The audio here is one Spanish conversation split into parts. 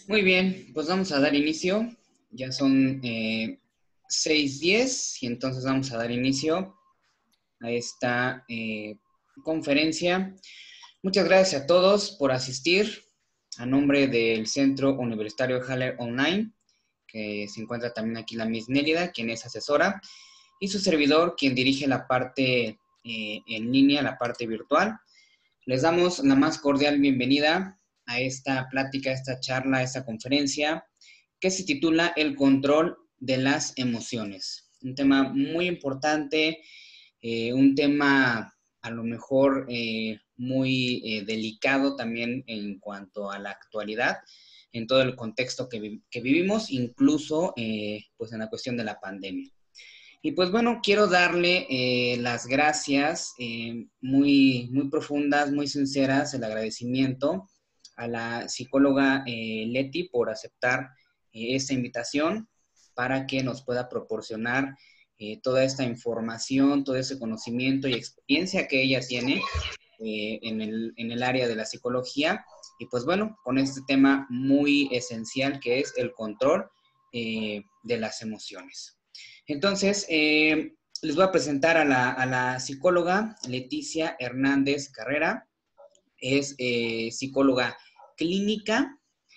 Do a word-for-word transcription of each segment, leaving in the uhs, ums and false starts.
Muy bien, pues vamos a dar inicio. Ya son eh, seis diez y entonces vamos a dar inicio a esta eh, conferencia. Muchas gracias a todos por asistir. A nombre del Centro Universitario Haller Online, que se encuentra también aquí la Miss Nélida, quien es asesora, y su servidor, quien dirige la parte eh, en línea, la parte virtual. Les damos la más cordial bienvenida a esta plática, a esta charla, a esta conferencia que se titula El control de las emociones. Un tema muy importante, eh, un tema a lo mejor eh, muy eh, delicado también en cuanto a la actualidad, en todo el contexto que, vi que vivimos, incluso eh, pues en la cuestión de la pandemia. Y pues bueno, quiero darle eh, las gracias eh, muy, muy profundas, muy sinceras, el agradecimiento a la psicóloga eh, Leti por aceptar eh, esta invitación para que nos pueda proporcionar eh, toda esta información, todo ese conocimiento y experiencia que ella tiene eh, en, el, en el área de la psicología. Y pues bueno, con este tema muy esencial que es el control eh, de las emociones. Entonces, eh, les voy a presentar a la, a la psicóloga Leticia Hernández Carrera. Es eh, psicóloga clínica,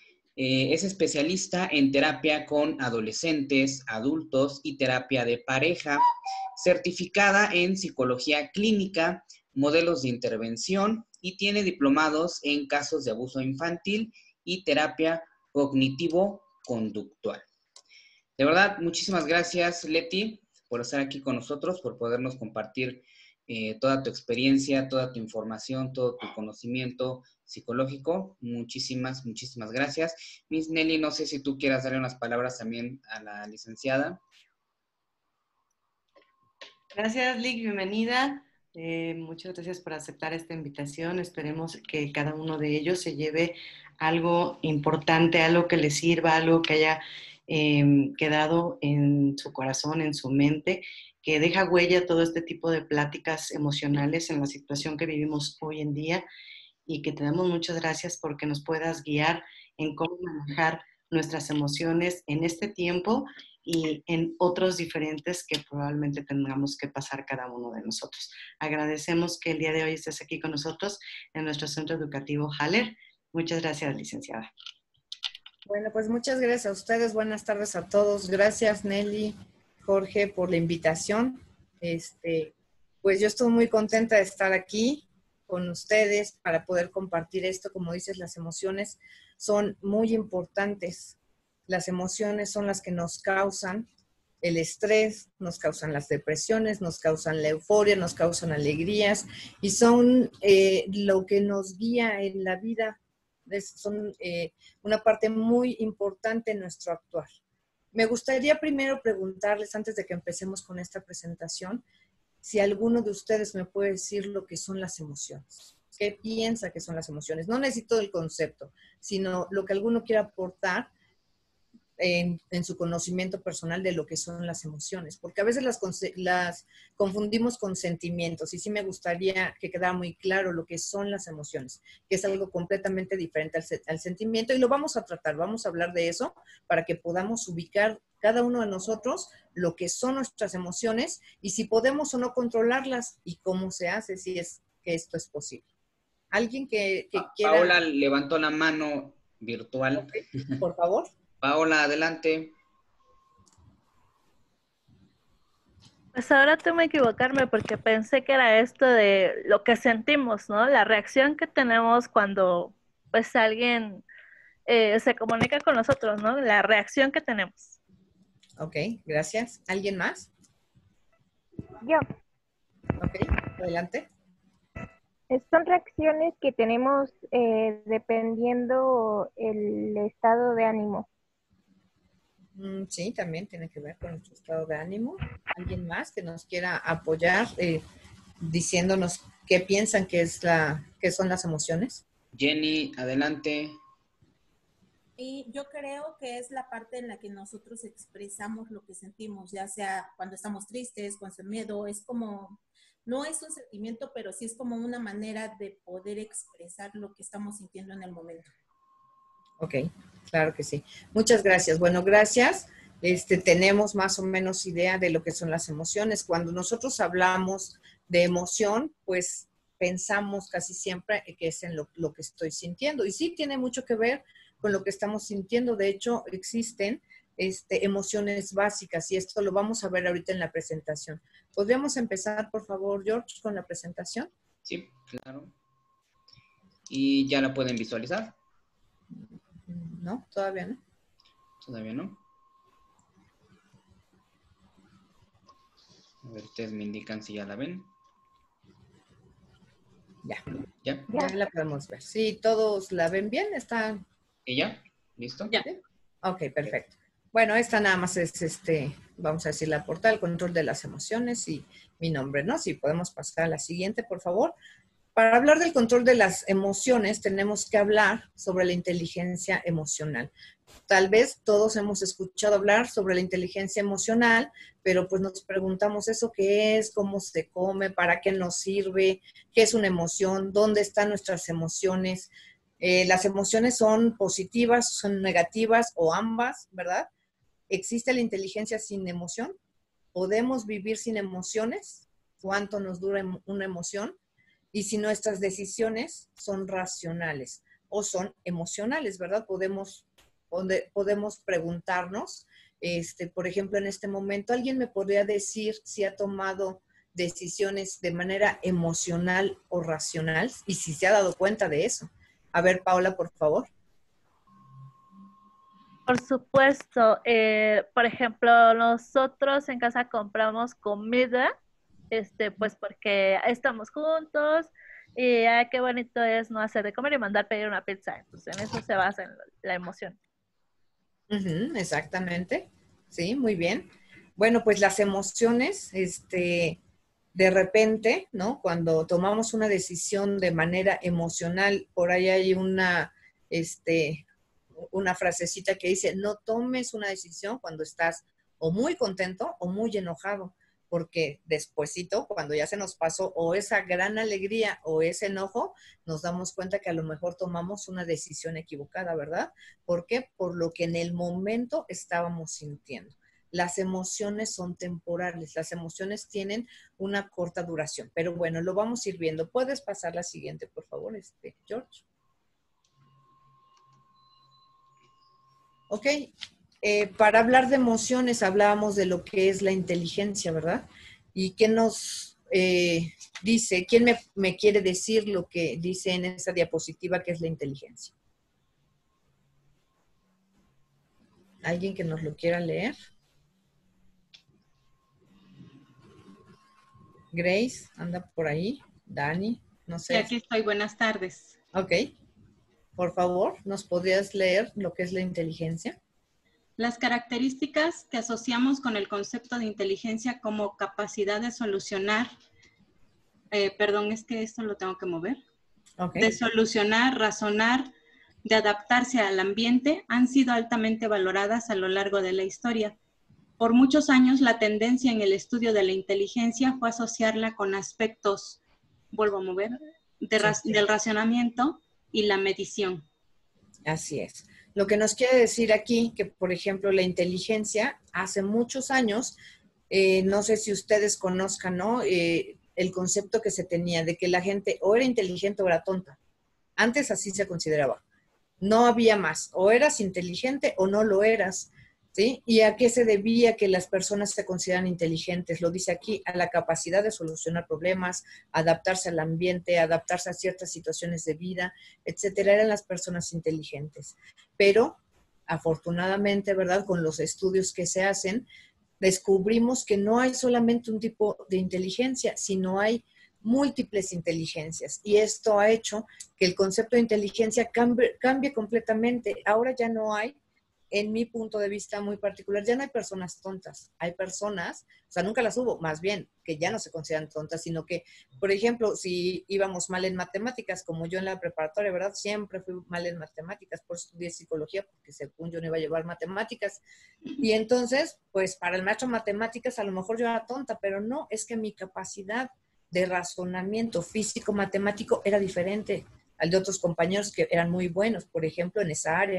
eh, es especialista en terapia con adolescentes, adultos y terapia de pareja, certificada en psicología clínica, modelos de intervención y tiene diplomados en casos de abuso infantil y terapia cognitivo-conductual. De verdad, muchísimas gracias, Leti, por estar aquí con nosotros, por podernos compartir eh, toda tu experiencia, toda tu información, todo tu conocimiento psicológico. Muchísimas, muchísimas gracias. Miss Nelly, no sé si tú quieras darle unas palabras también a la licenciada. Gracias, Lick, bienvenida. Eh, muchas gracias por aceptar esta invitación. Esperemos que cada uno de ellos se lleve algo importante, algo que le sirva, algo que haya eh, quedado en su corazón, en su mente, que deja huella todo este tipo de pláticas emocionales en la situación que vivimos hoy en día y que te damos muchas gracias porque nos puedas guiar en cómo manejar nuestras emociones en este tiempo y en otros diferentes que probablemente tengamos que pasar cada uno de nosotros. Agradecemos que el día de hoy estés aquí con nosotros en nuestro centro educativo Haller. Muchas gracias, licenciada. Bueno, pues muchas gracias a ustedes. Buenas tardes a todos. Gracias, Nelly, Jorge, por la invitación. Este, pues yo estoy muy contenta de estar aquí con ustedes para poder compartir esto. Como dices, las emociones son muy importantes. Las emociones son las que nos causan el estrés, nos causan las depresiones, nos causan la euforia, nos causan alegrías y son eh, lo que nos guía en la vida. Es, son eh, una parte muy importante en nuestro actuar. Me gustaría primero preguntarles, antes de que empecemos con esta presentación, si alguno de ustedes me puede decir lo que son las emociones. ¿Qué piensa que son las emociones? No necesito el concepto, sino lo que alguno quiera aportar En, en su conocimiento personal de lo que son las emociones, porque a veces las, las confundimos con sentimientos y sí me gustaría que quedara muy claro lo que son las emociones, que es algo completamente diferente al, al sentimiento y lo vamos a tratar, vamos a hablar de eso para que podamos ubicar cada uno de nosotros lo que son nuestras emociones y si podemos o no controlarlas y cómo se hace si es que esto es posible. ¿Alguien que, que quiera? Paola levantó la mano virtual. Okay, por favor. Paola, adelante. Pues ahora tengo que equivocarme porque pensé que era esto de lo que sentimos, ¿no? La reacción que tenemos cuando pues alguien eh, se comunica con nosotros, ¿no? La reacción que tenemos. Ok, gracias. ¿Alguien más? Yo. Ok, adelante. Son reacciones que tenemos eh, dependiendo el estado de ánimo. Mm, sí, también tiene que ver con nuestro estado de ánimo. ¿Alguien más que nos quiera apoyar eh, diciéndonos qué piensan que es la, qué son las emociones? Jenny, adelante. Y yo creo que es la parte en la que nosotros expresamos lo que sentimos, ya sea cuando estamos tristes, cuando es miedo, es como, no es un sentimiento, pero sí es como una manera de poder expresar lo que estamos sintiendo en el momento. Ok, Claro que sí. Muchas gracias. Bueno, gracias. Este, tenemos más o menos idea de lo que son las emociones. Cuando nosotros hablamos de emoción, pues pensamos casi siempre que es en lo, lo que estoy sintiendo. Y sí tiene mucho que ver con lo que estamos sintiendo. De hecho, existen este, emociones básicas y esto lo vamos a ver ahorita en la presentación. ¿Podríamos empezar, por favor, George, con la presentación? Sí, claro. ¿Y ya la pueden visualizar? No, todavía no. Todavía no. A ver, ustedes me indican si ya la ven. Ya. ¿Ya? Ya la podemos ver. Sí, todos la ven bien. ¿Están? ¿Y ya? ¿Listo? Ya. Ok, perfecto. Bueno, esta nada más es, este, vamos a decir, la portada, el control de las emociones y mi nombre, ¿no? Si podemos pasar a la siguiente, por favor. Para hablar del control de las emociones, tenemos que hablar sobre la inteligencia emocional. Tal vez todos hemos escuchado hablar sobre la inteligencia emocional, pero pues nos preguntamos eso qué es, cómo se come, para qué nos sirve, qué es una emoción, dónde están nuestras emociones. Eh, las emociones son positivas, son negativas o ambas, ¿verdad? ¿Existe la inteligencia sin emoción? ¿Podemos vivir sin emociones? ¿Cuánto nos dura una emoción? Y si nuestras decisiones son racionales o son emocionales, ¿verdad? Podemos, podemos preguntarnos, este, por ejemplo, en este momento, ¿alguien me podría decir si ha tomado decisiones de manera emocional o racional? Y si se ha dado cuenta de eso. A ver, Paula, por favor. Por supuesto. Eh, por ejemplo, nosotros en casa compramos comida, este, pues porque estamos juntos y ay, qué bonito es no hacer de comer y mandar pedir una pizza. Entonces, en eso se basa en la emoción. Uh-huh, exactamente. Sí, muy bien. Bueno, pues las emociones, este, de repente, ¿no? Cuando tomamos una decisión de manera emocional, por ahí hay una, este, una frasecita que dice, no tomes una decisión cuando estás o muy contento o muy enojado, porque despuesito, cuando ya se nos pasó o esa gran alegría o ese enojo, nos damos cuenta que a lo mejor tomamos una decisión equivocada, ¿verdad? ¿Por qué? Por lo que en el momento estábamos sintiendo. Las emociones son temporales, las emociones tienen una corta duración, pero bueno, lo vamos a ir viendo. ¿Puedes pasar la siguiente, por favor, este, George? Ok, eh, para hablar de emociones hablábamos de lo que es la inteligencia, ¿verdad? ¿Y qué nos eh, dice? ¿Quién me, me quiere decir lo que dice en esa diapositiva que es la inteligencia? ¿Alguien que nos lo quiera leer? Grace, anda por ahí. Dani, no sé. Sí, aquí estoy. Buenas tardes. Ok. Por favor, ¿nos podrías leer lo que es la inteligencia? Las características que asociamos con el concepto de inteligencia como capacidad de solucionar, eh, perdón, es que esto lo tengo que mover, okay. De solucionar, razonar, de adaptarse al ambiente, han sido altamente valoradas a lo largo de la historia. Por muchos años, la tendencia en el estudio de la inteligencia fue asociarla con aspectos, vuelvo a mover, de ra- sí, sí. del racionamiento y la medición. Así es. Lo que nos quiere decir aquí, que por ejemplo la inteligencia, hace muchos años, eh, no sé si ustedes conozcan, ¿no? Eh, el concepto que se tenía de que la gente o era inteligente o era tonta. Antes así se consideraba. No había más. O eras inteligente o no lo eras. ¿Sí? ¿Y a qué se debía que las personas se consideran inteligentes? Lo dice aquí, a la capacidad de solucionar problemas, adaptarse al ambiente, adaptarse a ciertas situaciones de vida, etcétera. Eran las personas inteligentes. Pero, afortunadamente, ¿verdad? Con los estudios que se hacen, descubrimos que no hay solamente un tipo de inteligencia, sino hay múltiples inteligencias. Y esto ha hecho que el concepto de inteligencia cambie, cambie completamente. Ahora ya no hay, en mi punto de vista muy particular, ya no hay personas tontas. Hay personas, o sea, nunca las hubo, más bien, que ya no se consideran tontas, sino que, por ejemplo, si íbamos mal en matemáticas, como yo en la preparatoria, ¿verdad? Siempre fui mal en matemáticas, por eso estudié psicología, porque según yo no iba a llevar matemáticas. Y entonces, pues, para el maestro matemáticas, a lo mejor yo era tonta, pero no, es que mi capacidad de razonamiento físico, matemático, era diferente al de otros compañeros que eran muy buenos, por ejemplo, en esa área.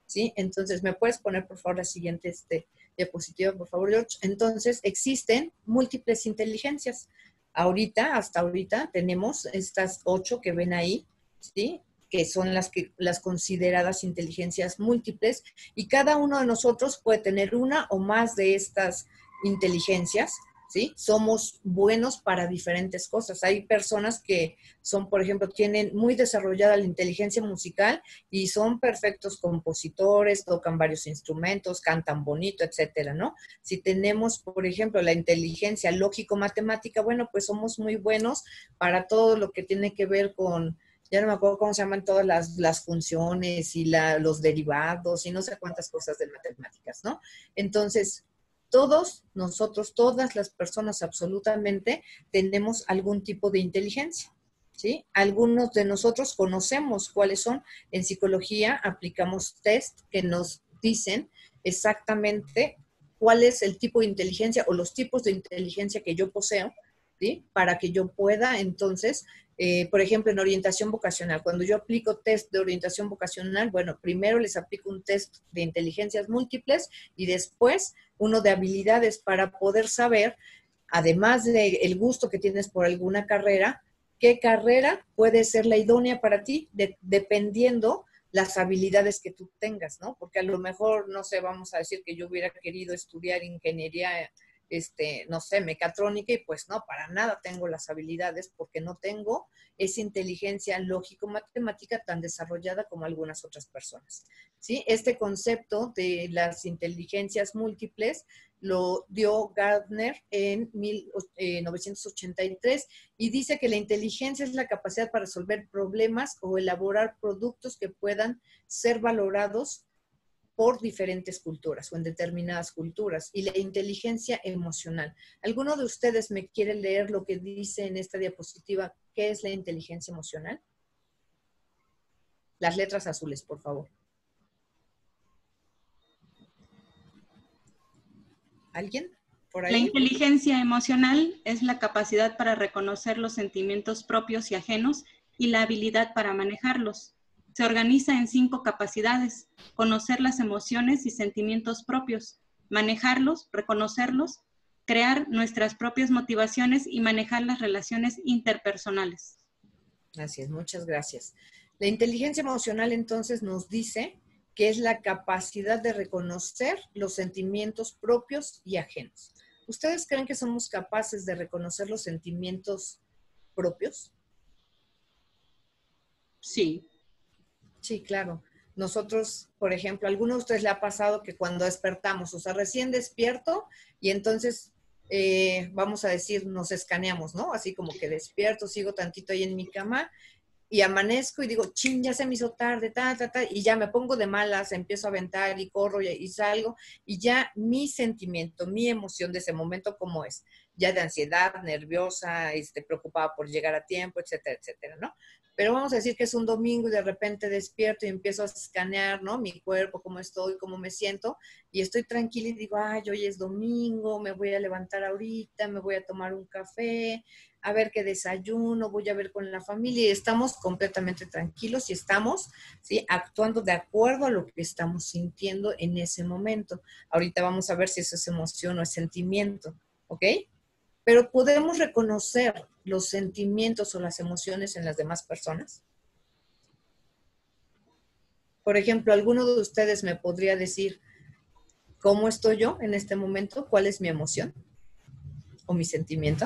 ¿sí? Entonces, ¿me puedes poner, por favor, la siguiente este, diapositiva, por favor, George? Entonces, existen múltiples inteligencias. Ahorita, hasta ahorita, tenemos estas ocho que ven ahí, ¿sí? Que son las, que, las consideradas inteligencias múltiples, y cada uno de nosotros puede tener una o más de estas inteligencias, ¿sí? Somos buenos para diferentes cosas. Hay personas que son, por ejemplo, tienen muy desarrollada la inteligencia musical y son perfectos compositores, tocan varios instrumentos, cantan bonito, etcétera, ¿no? Si tenemos, por ejemplo, la inteligencia lógico-matemática, bueno, pues somos muy buenos para todo lo que tiene que ver con, ya no me acuerdo cómo se llaman todas las, las funciones y la, los derivados y no sé cuántas cosas de matemáticas, ¿no? Entonces, todos nosotros, todas las personas absolutamente, tenemos algún tipo de inteligencia, ¿sí? Algunos de nosotros conocemos cuáles son. En psicología aplicamos test que nos dicen exactamente cuál es el tipo de inteligencia o los tipos de inteligencia que yo poseo, ¿sí? Para que yo pueda entonces, eh, por ejemplo, en orientación vocacional, cuando yo aplico test de orientación vocacional, bueno, primero les aplico un test de inteligencias múltiples y después uno de habilidades para poder saber, además del gusto que tienes por alguna carrera, qué carrera puede ser la idónea para ti, de, dependiendo las habilidades que tú tengas, ¿no? Porque a lo mejor, no sé, vamos a decir que yo hubiera querido estudiar ingeniería, este, no sé, mecatrónica, y pues no, para nada tengo las habilidades porque no tengo esa inteligencia lógico-matemática tan desarrollada como algunas otras personas, ¿sí? Este concepto de las inteligencias múltiples lo dio Gardner en mil novecientos ochenta y tres y dice que la inteligencia es la capacidad para resolver problemas o elaborar productos que puedan ser valorados por diferentes culturas o en determinadas culturas, y la inteligencia emocional. ¿Alguno de ustedes me quiere leer lo que dice en esta diapositiva? ¿Qué es la inteligencia emocional? Las letras azules, por favor. ¿Alguien por ahí? La inteligencia emocional es la capacidad para reconocer los sentimientos propios y ajenos y la habilidad para manejarlos. Se organiza en cinco capacidades: conocer las emociones y sentimientos propios, manejarlos, reconocerlos, crear nuestras propias motivaciones y manejar las relaciones interpersonales. Así es, muchas gracias. La inteligencia emocional entonces nos dice que es la capacidad de reconocer los sentimientos propios y ajenos. ¿Ustedes creen que somos capaces de reconocer los sentimientos propios? Sí. Sí, claro. Nosotros, por ejemplo, a alguno de ustedes le ha pasado que cuando despertamos, o sea, recién despierto, y entonces, eh, vamos a decir, nos escaneamos, ¿no? Así como que despierto, sigo tantito ahí en mi cama, y amanezco y digo, chin, ya se me hizo tarde, ta, ta, ta, y ya me pongo de malas, empiezo a aventar y corro y, y salgo, y ya mi sentimiento, mi emoción de ese momento, ¿cómo es? Ya de ansiedad, nerviosa, este, preocupada por llegar a tiempo, etcétera, etcétera, ¿no? Pero vamos a decir que es un domingo y de repente despierto y empiezo a escanear, ¿no? Mi cuerpo, cómo estoy, cómo me siento, y estoy tranquila y digo, ay, hoy es domingo, me voy a levantar ahorita, me voy a tomar un café, a ver qué desayuno, voy a ver con la familia, y estamos completamente tranquilos y estamos, ¿sí?, actuando de acuerdo a lo que estamos sintiendo en ese momento. Ahorita vamos a ver si eso es emoción o es sentimiento, ¿ok? Pero ¿podemos reconocer los sentimientos o las emociones en las demás personas? Por ejemplo, ¿alguno de ustedes me podría decir cómo estoy yo en este momento? ¿Cuál es mi emoción o mi sentimiento?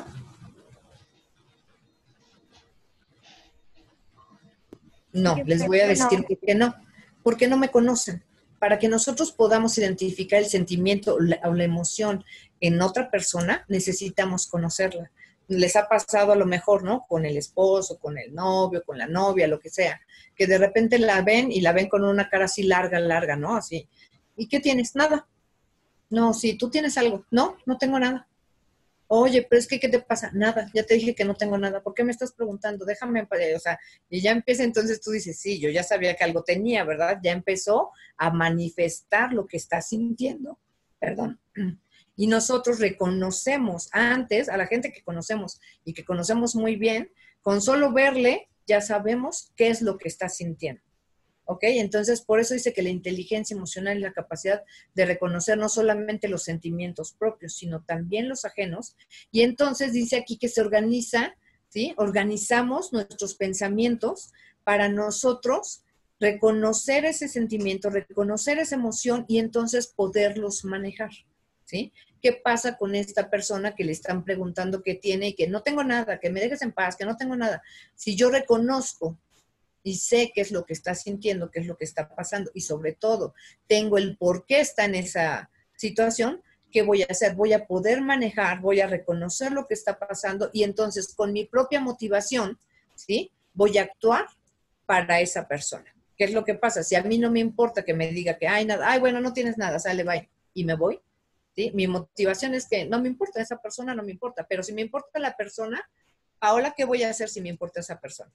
No, les voy a decir por qué no. Porque no me conocen. Para que nosotros podamos identificar el sentimiento o la, o la emoción en otra persona, necesitamos conocerla. Les ha pasado a lo mejor, ¿no? Con el esposo, con el novio, con la novia, lo que sea, que de repente la ven y la ven con una cara así larga, larga, ¿no? Así. ¿Y qué tienes? Nada. No, sí, tú tienes algo. No, no tengo nada. Oye, pero es que, ¿qué te pasa? Nada, ya te dije que no tengo nada. ¿Por qué me estás preguntando? Déjame, o sea, y ya empieza, entonces tú dices, sí, yo ya sabía que algo tenía, ¿verdad? Ya empezó a manifestar lo que está sintiendo, perdón. Y nosotros reconocemos antes a la gente que conocemos y que conocemos muy bien, con solo verle ya sabemos qué es lo que está sintiendo. ¿Ok? Entonces, por eso dice que la inteligencia emocional es la capacidad de reconocer no solamente los sentimientos propios, sino también los ajenos. Y entonces dice aquí que se organiza, ¿sí? Organizamos nuestros pensamientos para nosotros reconocer ese sentimiento, reconocer esa emoción y entonces poderlos manejar, ¿sí? ¿Qué pasa con esta persona que le están preguntando qué tiene y que no tengo nada, que me dejes en paz, que no tengo nada? Si yo reconozco y sé qué es lo que está sintiendo, qué es lo que está pasando, y sobre todo tengo el por qué está en esa situación, ¿qué voy a hacer? Voy a poder manejar, voy a reconocer lo que está pasando y entonces con mi propia motivación, ¿sí? Voy a actuar para esa persona. ¿Qué es lo que pasa? Si a mí no me importa que me diga que hay nada, ay, bueno, no tienes nada, sale, bye, y me voy, ¿sí? Mi motivación es que no me importa, esa persona no me importa, pero si me importa la persona, Paola, ¿qué voy a hacer si me importa esa persona?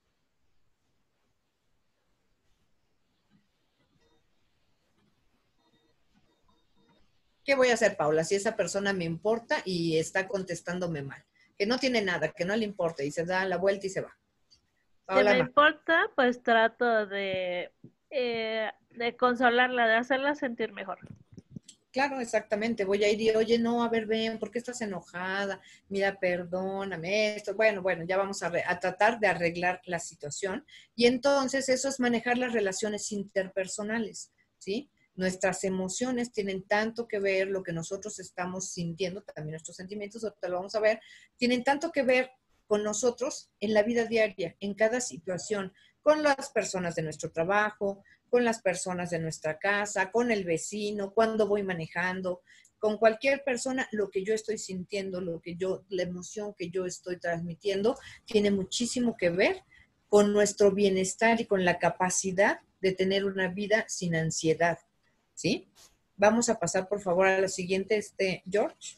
¿Qué voy a hacer, Paula, si esa persona me importa y está contestándome mal? Que no tiene nada, que no le importa y se da la vuelta y se va. Paula, si me importa, pues trato de, eh, de consolarla, de hacerla sentir mejor. Claro, exactamente. Voy a ir y, oye, no, a ver, ven, ¿por qué estás enojada? Mira, perdóname esto. Bueno, bueno, ya vamos a, a tratar de arreglar la situación. Y entonces eso es manejar las relaciones interpersonales, ¿sí? Nuestras emociones tienen tanto que ver, lo que nosotros estamos sintiendo, también nuestros sentimientos, ahorita lo vamos a ver, tienen tanto que ver con nosotros en la vida diaria, en cada situación, con las personas de nuestro trabajo, con las personas de nuestra casa, con el vecino, cuando voy manejando, con cualquier persona, lo que yo estoy sintiendo, lo que yo, la emoción que yo estoy transmitiendo, tiene muchísimo que ver con nuestro bienestar y con la capacidad de tener una vida sin ansiedad, ¿sí? Vamos a pasar, por favor, a la siguiente, este, George.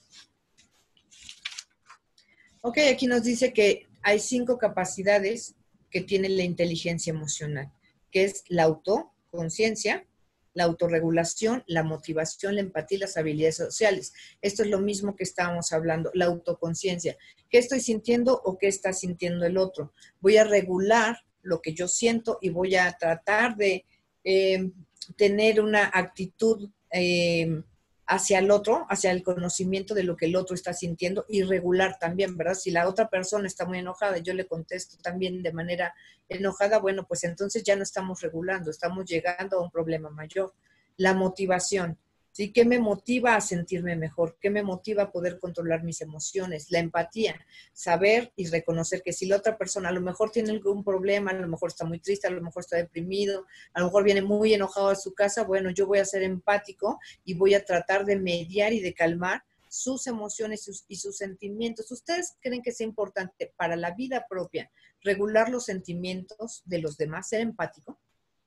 Ok, aquí nos dice que hay cinco capacidades que tiene la inteligencia emocional, que es la autoconciencia, la autorregulación, la motivación, la empatía y las habilidades sociales. Esto es lo mismo que estábamos hablando, la autoconciencia. ¿Qué estoy sintiendo o qué está sintiendo el otro? Voy a regular lo que yo siento y voy a tratar de eh, tener una actitud eh, hacia el otro, hacia el conocimiento de lo que el otro está sintiendo y regular también, ¿verdad? Si la otra persona está muy enojada y yo le contesto también de manera enojada, bueno, pues entonces ya no estamos regulando, estamos llegando a un problema mayor. La motivación, ¿sí? ¿Qué me motiva a sentirme mejor? ¿Qué me motiva a poder controlar mis emociones? La empatía, saber y reconocer que si la otra persona a lo mejor tiene algún problema, a lo mejor está muy triste, a lo mejor está deprimido, a lo mejor viene muy enojado a su casa, bueno, yo voy a ser empático y voy a tratar de mediar y de calmar sus emociones y sus, y sus sentimientos. ¿Ustedes creen que es importante para la vida propia regular los sentimientos de los demás, ser empático?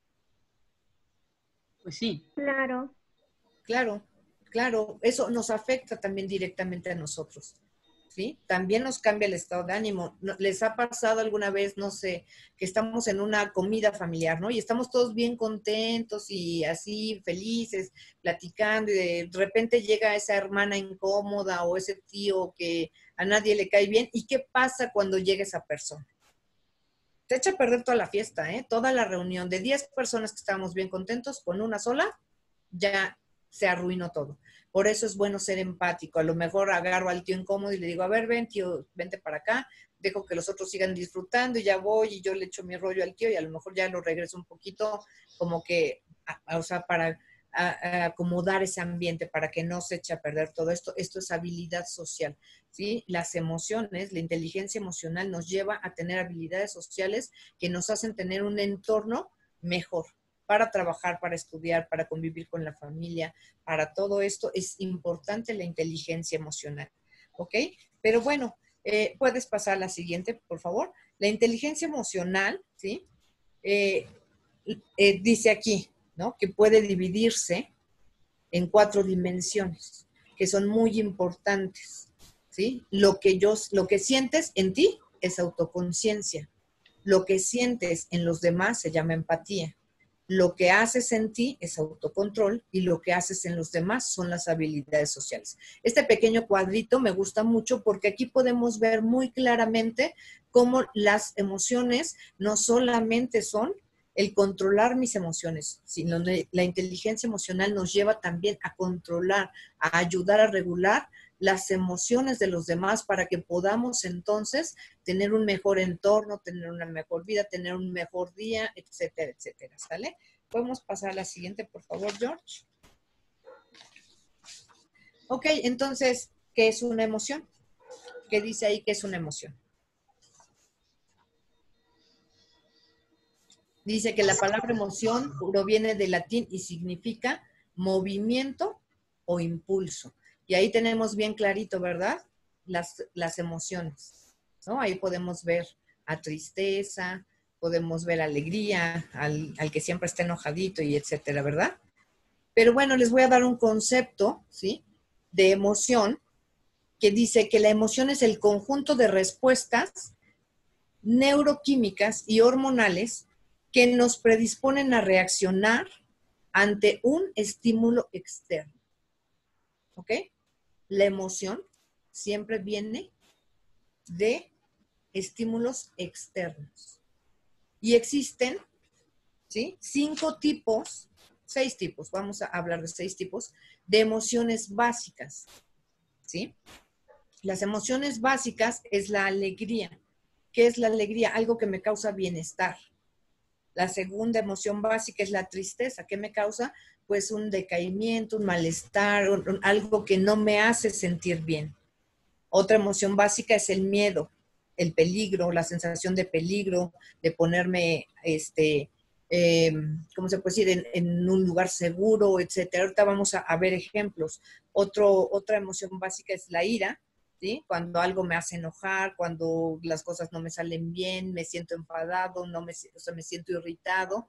Pues sí. Claro. Claro, claro, eso nos afecta también directamente a nosotros, ¿sí? También nos cambia el estado de ánimo. ¿Les ha pasado alguna vez, no sé, que estamos en una comida familiar, ¿no? Y estamos todos bien contentos y así felices, platicando, y de repente llega esa hermana incómoda o ese tío que a nadie le cae bien? ¿Y qué pasa cuando llega esa persona? Se echa a perder toda la fiesta, ¿eh? Toda la reunión de diez personas que estábamos bien contentos, con una sola, ya se arruinó todo. Por eso es bueno ser empático. A lo mejor agarro al tío incómodo y le digo, a ver, ven tío, vente para acá, dejo que los otros sigan disfrutando y ya voy y yo le echo mi rollo al tío y a lo mejor ya lo regreso un poquito como que, a, a, o sea, para a, a acomodar ese ambiente, para que no se eche a perder todo esto. Esto es habilidad social, ¿sí? Las emociones, la inteligencia emocional nos lleva a tener habilidades sociales que nos hacen tener un entorno mejor. Para trabajar, para estudiar, para convivir con la familia, para todo esto es importante la inteligencia emocional, ¿ok? Pero bueno, eh, puedes pasar a la siguiente, por favor. La inteligencia emocional, ¿sí? Eh, eh, dice aquí, ¿no? Que puede dividirse en cuatro dimensiones, que son muy importantes, ¿sí? Lo que, yo, lo que sientes en ti es autoconciencia. Lo que sientes en los demás se llama empatía. Lo que haces en ti es autocontrol y lo que haces en los demás son las habilidades sociales. Este pequeño cuadrito me gusta mucho porque aquí podemos ver muy claramente cómo las emociones no solamente son el controlar mis emociones, sino la inteligencia emocional nos lleva también a controlar, a ayudar a regular las emociones de los demás para que podamos entonces tener un mejor entorno, tener una mejor vida, tener un mejor día, etcétera, etcétera, ¿sale? Podemos pasar a la siguiente, por favor, George. Ok, entonces, ¿qué es una emoción? ¿Qué dice ahí que es una emoción? Dice que la palabra emoción proviene del latín y significa movimiento o impulso. Y ahí tenemos bien clarito, ¿verdad? Las, las emociones, ¿no? Ahí podemos ver a tristeza, podemos ver alegría, al, al que siempre está enojadito y etcétera, ¿verdad? Pero bueno, les voy a dar un concepto, ¿sí? De emoción, que dice que la emoción es el conjunto de respuestas neuroquímicas y hormonales que nos predisponen a reaccionar ante un estímulo externo. ¿Ok? La emoción siempre viene de estímulos externos. Y existen, ¿sí? Cinco tipos, seis tipos, vamos a hablar de seis tipos, de emociones básicas, ¿sí? Las emociones básicas es la alegría. ¿Qué es la alegría? Algo que me causa bienestar. La segunda emoción básica es la tristeza. ¿Qué me causa? Pues un decaimiento, un malestar, un, un, algo que no me hace sentir bien. Otra emoción básica es el miedo, el peligro, la sensación de peligro, de ponerme, este, eh, ¿cómo se puede decir?, en, en un lugar seguro, etcétera. Ahorita vamos a, a ver ejemplos. Otro, otra emoción básica es la ira, ¿sí? Cuando algo me hace enojar, cuando las cosas no me salen bien, me siento enfadado, no me, o sea, me siento irritado.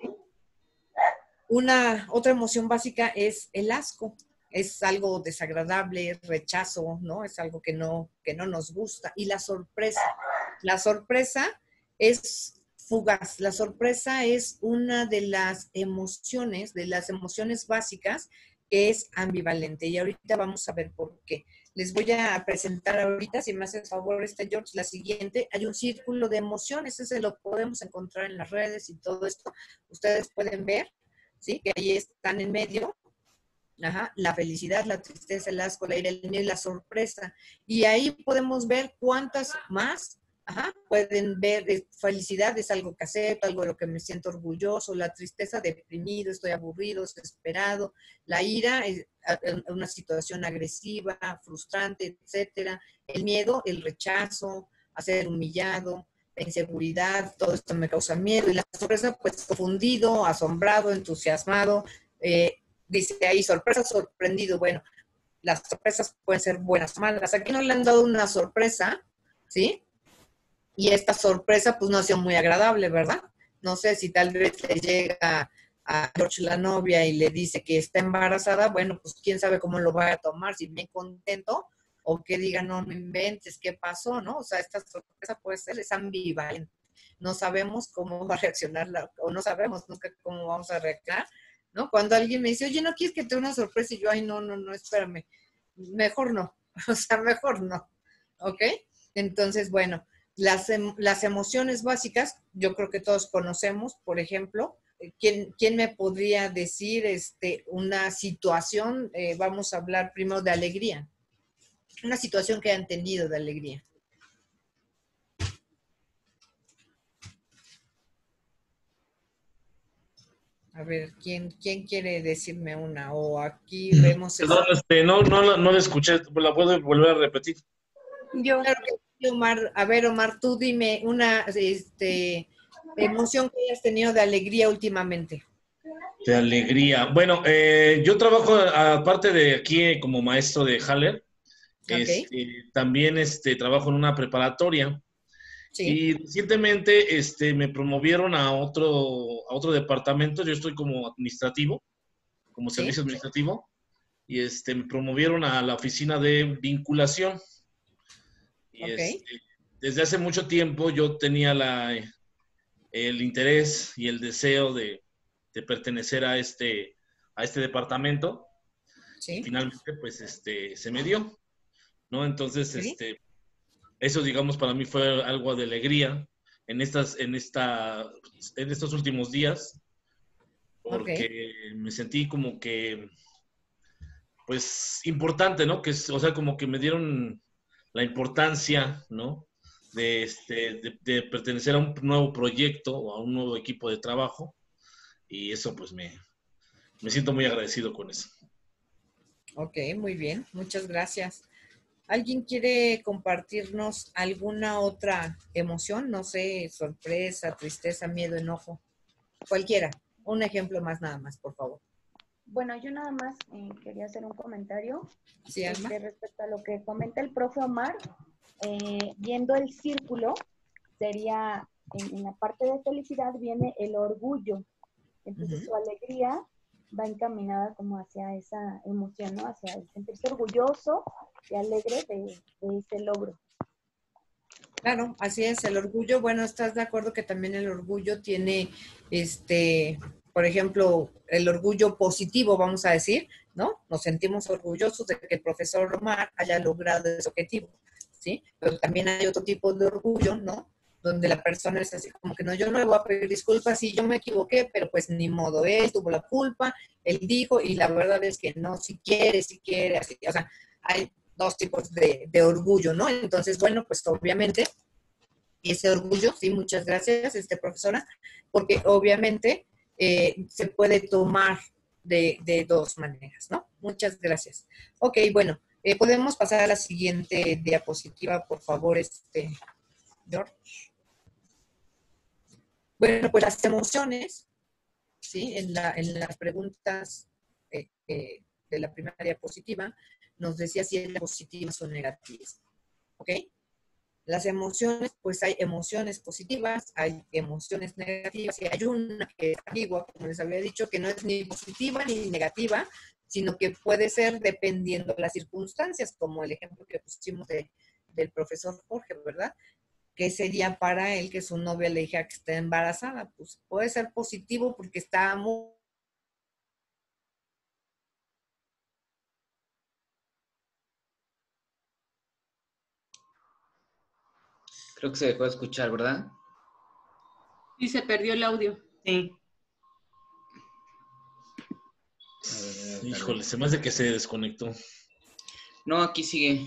Una, otra emoción básica es el asco. Es algo desagradable, rechazo, ¿no? Es algo que no, que no nos gusta. Y la sorpresa. La sorpresa es fugaz. La sorpresa es una de las emociones, de las emociones básicas, que es ambivalente. Y ahorita vamos a ver por qué. Les voy a presentar ahorita, si me hace el favor, este George, la siguiente. Hay un círculo de emociones, ese lo podemos encontrar en las redes y todo esto. Ustedes pueden ver, ¿sí? Que ahí están en medio. Ajá, la felicidad, la tristeza, el asco, la ira, el miedo y la sorpresa. Y ahí podemos ver cuántas más, ajá, pueden ver. Eh, felicidad es algo que acepto, algo de lo que me siento orgulloso. La tristeza, deprimido, estoy aburrido, desesperado. La ira es una situación agresiva, frustrante, etcétera. El miedo, el rechazo, a ser humillado. La inseguridad, todo esto me causa miedo. Y la sorpresa, pues confundido, asombrado, entusiasmado, eh, dice ahí, sorpresa, sorprendido. Bueno, las sorpresas pueden ser buenas o malas. Aquí no le han dado una sorpresa, ¿sí? Y esta sorpresa, pues, no ha sido muy agradable, ¿verdad? No sé si tal vez le llega a George la novia y le dice que está embarazada. Bueno, pues, quién sabe cómo lo va a tomar, si bien contento o que diga, no me inventes, ¿qué pasó, no? O sea, esta sorpresa puede ser, es ambivalente. No sabemos cómo va a reaccionar, la, o no sabemos nunca cómo vamos a reaccionar, ¿no? Cuando alguien me dice, oye, ¿no quieres que te dé una sorpresa? Y yo, ay, no, no, no, espérame. Mejor no. O sea, mejor no. ¿Ok? Entonces, bueno, las, las emociones básicas, yo creo que todos conocemos. Por ejemplo, ¿quién, quién me podría decir este, una situación? Eh, vamos a hablar primero de alegría. Una situación que hayan tenido de alegría. A ver, ¿quién, ¿quién quiere decirme una? O aquí vemos... Perdón, este, no, no, no la escuché, ¿la puedo volver a repetir? Yo. Claro que sí, Omar. A ver, Omar, tú dime una este, emoción que hayas tenido de alegría últimamente. De alegría. Bueno, eh, yo trabajo, aparte de aquí como maestro de Haller, okay. este, también este, trabajo en una preparatoria. Sí. Y recientemente este, me promovieron a otro, a otro departamento. Yo estoy como administrativo, como servicio ¿Sí? administrativo, y este, me promovieron a la oficina de vinculación. Y okay. este, desde hace mucho tiempo yo tenía la, el interés y el deseo de, de pertenecer a este, a este departamento. ¿Sí? Y finalmente pues este, se me dio, ¿no? Entonces, ¿Sí? este, eso digamos para mí fue algo de alegría, en, estas, en, esta, en estos últimos días, porque okay. me sentí como que, pues, importante, ¿no? Que, o sea, como que me dieron la importancia, ¿no? De, este, de, de pertenecer a un nuevo proyecto o a un nuevo equipo de trabajo, y eso, pues, me, me siento muy agradecido con eso. Ok, muy bien. Muchas gracias. ¿Alguien quiere compartirnos alguna otra emoción? No sé, sorpresa, tristeza, miedo, enojo. Cualquiera. Un ejemplo más nada más, por favor. Bueno, yo nada más eh, quería hacer un comentario. Sí, Alma. Este, respecto a lo que comenta el profe Omar. Eh, viendo el círculo, sería en, en la parte de felicidad viene el orgullo. Entonces, uh-huh. su alegría va encaminada como hacia esa emoción, ¿no? Hacia el sentirse orgulloso y alegre de, de ese logro. Claro, así es, el orgullo, bueno, ¿estás de acuerdo que también el orgullo tiene, este, por ejemplo, el orgullo positivo, vamos a decir, ¿no? Nos sentimos orgullosos de que el profesor Omar haya logrado ese objetivo, ¿sí? Pero también hay otro tipo de orgullo, ¿no? Donde la persona es así como que no, yo no le voy a pedir disculpas si yo me equivoqué, pero pues ni modo, él tuvo la culpa, él dijo, y la verdad es que no, si quiere, si quiere, así, o sea, hay dos tipos de, de orgullo, ¿no? Entonces, bueno, pues obviamente, ese orgullo, sí, muchas gracias, este, profesora, porque obviamente eh, se puede tomar de, de dos maneras, ¿no? Muchas gracias. Ok, bueno, eh, podemos pasar a la siguiente diapositiva, por favor, este, George. Bueno, pues las emociones, ¿sí? En, la, en las preguntas eh, eh, de la primera diapositiva, nos decía si eran positivas o negativas, ¿ok? Las emociones, pues hay emociones positivas, hay emociones negativas, y hay una que es ambigua, como les había dicho, que no es ni positiva ni negativa, sino que puede ser dependiendo de las circunstancias, como el ejemplo que pusimos de, del profesor Jorge, ¿verdad? ¿Qué sería para él que su novia le dijera que está embarazada? Pues puede ser positivo porque está muy... Creo que se dejó de escuchar, ¿verdad? Sí, se perdió el audio. Sí. A ver, híjole, se me hace que se desconectó. No, aquí sigue.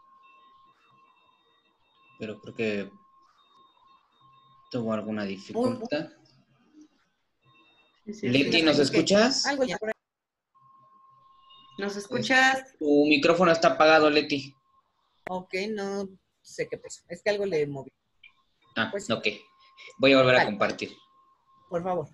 Pero creo que tuvo alguna dificultad. Sí, sí, Leti, sí, ¿nos escuchas? Algo ya por ahí. ¿Nos escuchas? Tu micrófono está apagado, Leti. Ok, no sé qué pasó. Es que algo le moví. Ah, pues, ok. Voy a volver vale. a compartir. Por favor.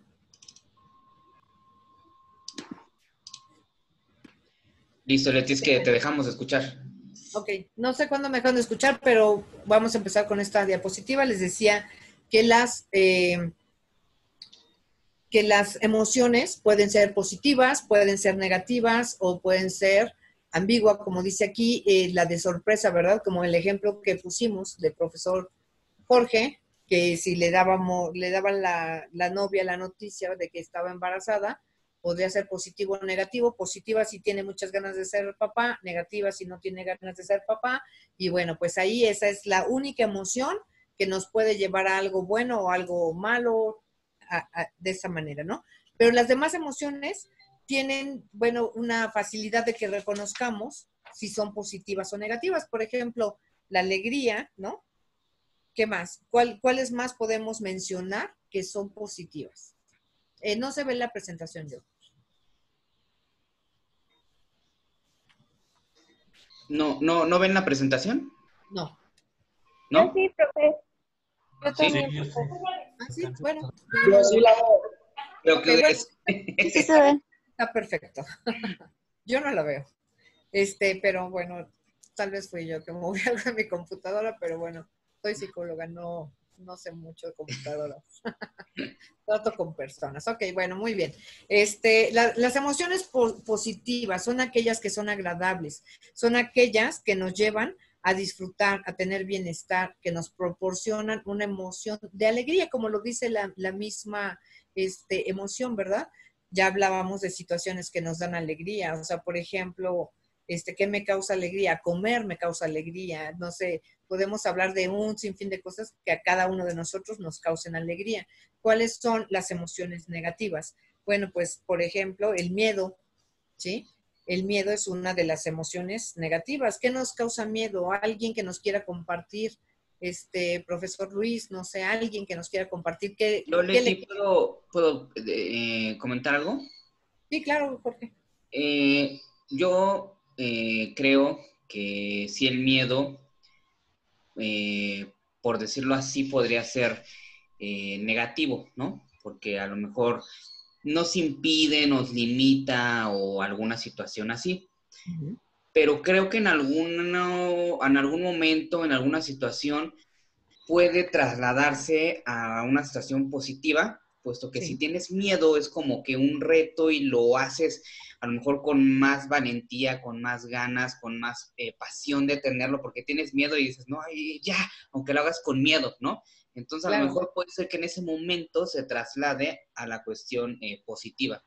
Listo, Leti, es que te dejamos escuchar. Ok, no sé cuándo me dejaron de escuchar, pero vamos a empezar con esta diapositiva. Les decía que las, eh, que las emociones pueden ser positivas, pueden ser negativas o pueden ser ambiguas, como dice aquí, eh, la de sorpresa, ¿verdad? Como el ejemplo que pusimos del profesor Jorge, que si le dábamos, le daba la, la novia la noticia de que estaba embarazada, podría ser positivo o negativo. Positiva si tiene muchas ganas de ser papá, negativa si no tiene ganas de ser papá. Y bueno, pues ahí esa es la única emoción que nos puede llevar a algo bueno o algo malo a, a, de esa manera, ¿no? Pero las demás emociones tienen, bueno, una facilidad de que reconozcamos si son positivas o negativas. Por ejemplo, la alegría, ¿no? ¿Qué más? ¿Cuál, ¿Cuáles más podemos mencionar que son positivas? Eh, no se ve la presentación, yo. ¿No, no, ¿no ven la presentación? No. ¿No? Yo sí, profe. Yo Sí. también, Sí, profe. Ah, sí, bueno. Yo sí la veo. Creo que Okay, bueno. Sí, sí se ve. Está perfecto. Yo no la veo. Este, pero bueno, tal vez fui yo que moví algo en mi computadora, pero bueno, soy psicóloga, no, no sé mucho de computadoras. Trato con personas. Ok, bueno, muy bien. Este, la, las emociones po positivas son aquellas que son agradables, son aquellas que nos llevan a disfrutar, a tener bienestar, que nos proporcionan una emoción de alegría, como lo dice la, la misma este, emoción, ¿verdad? Ya hablábamos de situaciones que nos dan alegría, o sea, por ejemplo, este, ¿qué me causa alegría? Comer me causa alegría, no sé, podemos hablar de un sinfín de cosas que a cada uno de nosotros nos causen alegría. ¿Cuáles son las emociones negativas? Bueno, pues, por ejemplo, el miedo, ¿sí? El miedo es una de las emociones negativas. ¿Qué nos causa miedo? Alguien que nos quiera compartir, este, profesor Luis, no sé, alguien que nos quiera compartir. ¿Qué, ¿qué le... ¿puedo, ¿puedo eh, comentar algo? Sí, claro, Jorge. Eh, yo eh, creo que si el miedo, eh, por decirlo así, podría ser eh, negativo, ¿no? Porque a lo mejor nos impide, nos limita o alguna situación así. Uh-huh. Pero creo que en, alguno, en algún momento, en alguna situación, puede trasladarse a una situación positiva, puesto que sí. Si tienes miedo es como que un reto y lo haces a lo mejor con más valentía, con más ganas, con más eh, pasión de tenerlo, porque tienes miedo y dices, no, ay, ya, aunque lo hagas con miedo, ¿no? Entonces, claro, a lo mejor puede ser que en ese momento se traslade a la cuestión eh, positiva.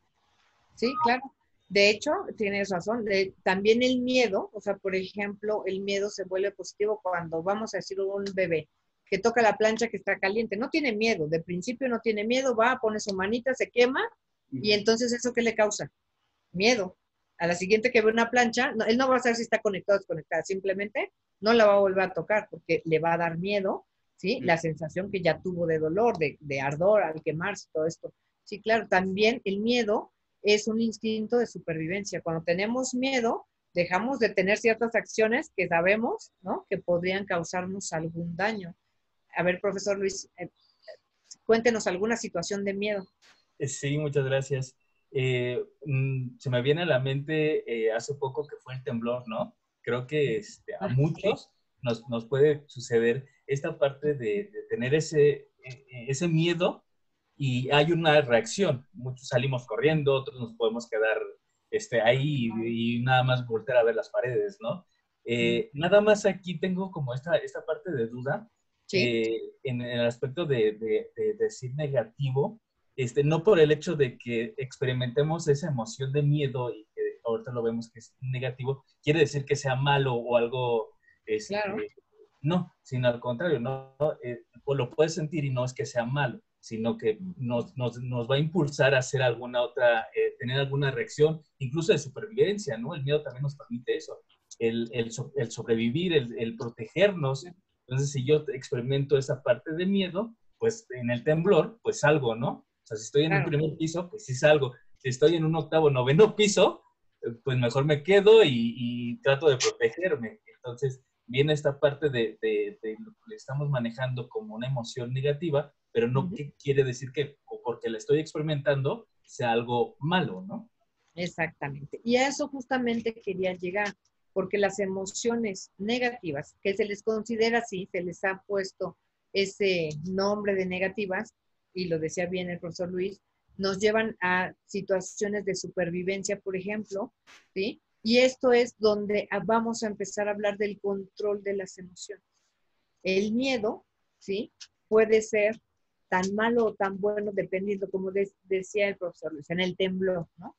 Sí, claro. De hecho, tienes razón. De, también el miedo, o sea, por ejemplo, el miedo se vuelve positivo cuando, vamos a decir, un bebé que toca la plancha que está caliente. No tiene miedo. De principio no tiene miedo. Va, pone su manita, se quema. Uh-huh. Y entonces, ¿eso qué le causa? Miedo. A la siguiente que ve una plancha, no, él no va a saber si está conectado o desconectada. Simplemente no la va a volver a tocar porque le va a dar miedo. ¿Sí? La sensación que ya tuvo de dolor, de, de ardor al quemarse, todo esto. Sí, claro, también el miedo es un instinto de supervivencia. Cuando tenemos miedo, dejamos de tener ciertas acciones que sabemos, ¿no?, que podrían causarnos algún daño. A ver, profesor Luis, eh, cuéntenos alguna situación de miedo. Sí, muchas gracias. Eh, se me viene a la mente eh, hace poco que fue el temblor, ¿no? Creo que este, a muchos nos, nos puede suceder esta parte de, de tener ese, ese miedo y hay una reacción. Muchos salimos corriendo, otros nos podemos quedar este, ahí y, y nada más voltear a ver las paredes, ¿no? Eh, nada más aquí tengo como esta, esta parte de duda. ¿Sí? eh, en el aspecto de, de, de decir negativo, este, no por el hecho de que experimentemos esa emoción de miedo y que ahorita lo vemos que es negativo, quiere decir que sea malo o algo... Este, claro. No, sino al contrario, no, eh, lo puedes sentir y no es que sea malo, sino que nos, nos, nos va a impulsar a hacer alguna otra, eh, tener alguna reacción, incluso de supervivencia, ¿no? El miedo también nos permite eso, el, el, el sobrevivir, el, el protegernos. Entonces, si yo experimento esa parte de miedo, pues en el temblor, pues salgo, ¿no? O sea, si estoy en claro. el primer piso, pues sí salgo. Si estoy en un octavo, noveno piso, pues mejor me quedo y, y trato de protegerme. Entonces, viene esta parte de, de, de lo que le estamos manejando como una emoción negativa, pero no uh-huh. que quiere decir que porque la estoy experimentando sea algo malo, ¿no? Exactamente. Y a eso justamente quería llegar, porque las emociones negativas, que se les considera así, se les ha puesto ese nombre de negativas, y lo decía bien el profesor Luis, nos llevan a situaciones de supervivencia, por ejemplo, ¿sí? Y esto es donde vamos a empezar a hablar del control de las emociones. El miedo, ¿sí?, puede ser tan malo o tan bueno, dependiendo, como de, decía el profesor Luis, en el temblor, ¿no?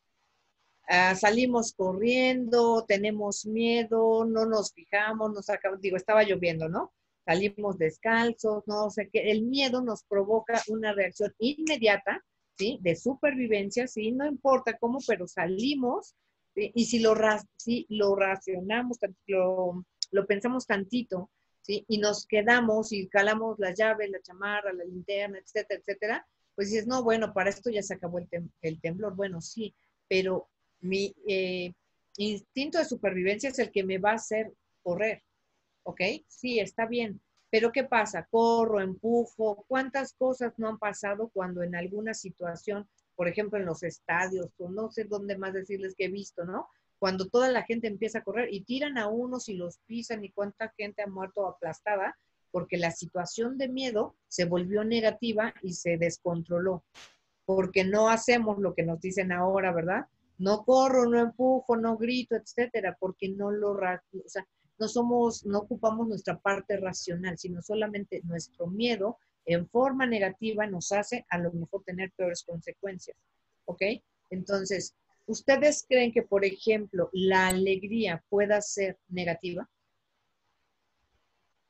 Ah, salimos corriendo, tenemos miedo, no nos fijamos, nos sacamos, digo, estaba lloviendo, ¿no? Salimos descalzos, no sé qué. El miedo nos provoca una reacción inmediata, ¿sí?, de supervivencia, ¿sí? No importa cómo, pero salimos. ¿Sí? Y si lo, si lo racionamos, lo, lo pensamos tantito, ¿sí?, y nos quedamos y calamos las llaves, la chamarra, la linterna, etcétera, etcétera, pues dices, no, bueno, para esto ya se acabó el, tem el temblor. Bueno, sí, pero mi eh, instinto de supervivencia es el que me va a hacer correr, ¿ok? Sí, está bien. Pero ¿qué pasa? Corro, empujo. ¿Cuántas cosas no han pasado cuando en alguna situación, por ejemplo, en los estadios, o no sé dónde más decirles que he visto, ¿no? Cuando toda la gente empieza a correr y tiran a unos y los pisan y cuánta gente ha muerto aplastada, porque la situación de miedo se volvió negativa y se descontroló. Porque no hacemos lo que nos dicen ahora, ¿verdad? No corro, no empujo, no grito, etcétera, porque no lo, o sea, no somos, no ocupamos nuestra parte racional, sino solamente nuestro miedo en forma negativa nos hace a lo mejor tener peores consecuencias, ¿ok? Entonces, ¿ustedes creen que, por ejemplo, la alegría pueda ser negativa?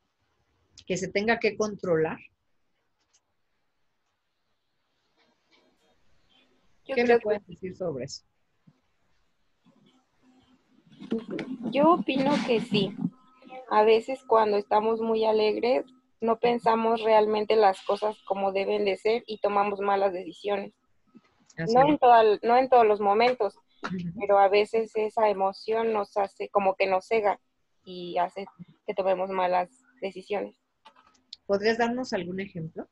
que se tenga que controlar? Yo ¿Qué me creo puedes que, decir sobre eso? yo opino que sí. A veces cuando estamos muy alegres, no pensamos realmente las cosas como deben de ser y tomamos malas decisiones. Así No es. en, toda, no en todos los momentos, Ujú. pero a veces esa emoción nos hace como que nos cega y hace que tomemos malas decisiones ¿Podrías darnos algún ejemplo?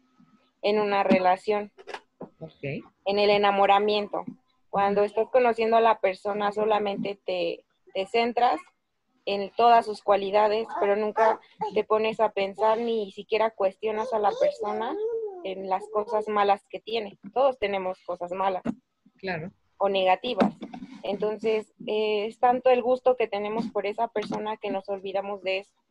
en una relación, Ok. en el enamoramiento. Cuando Ujú. estás conociendo a la persona, solamente te, te centras en todas sus cualidades, pero nunca te pones a pensar ni siquiera cuestionas a la persona en las cosas malas que tiene. Todos tenemos cosas malas Claro. o negativas. Entonces, eh, es tanto el gusto que tenemos por esa persona que nos olvidamos de eso.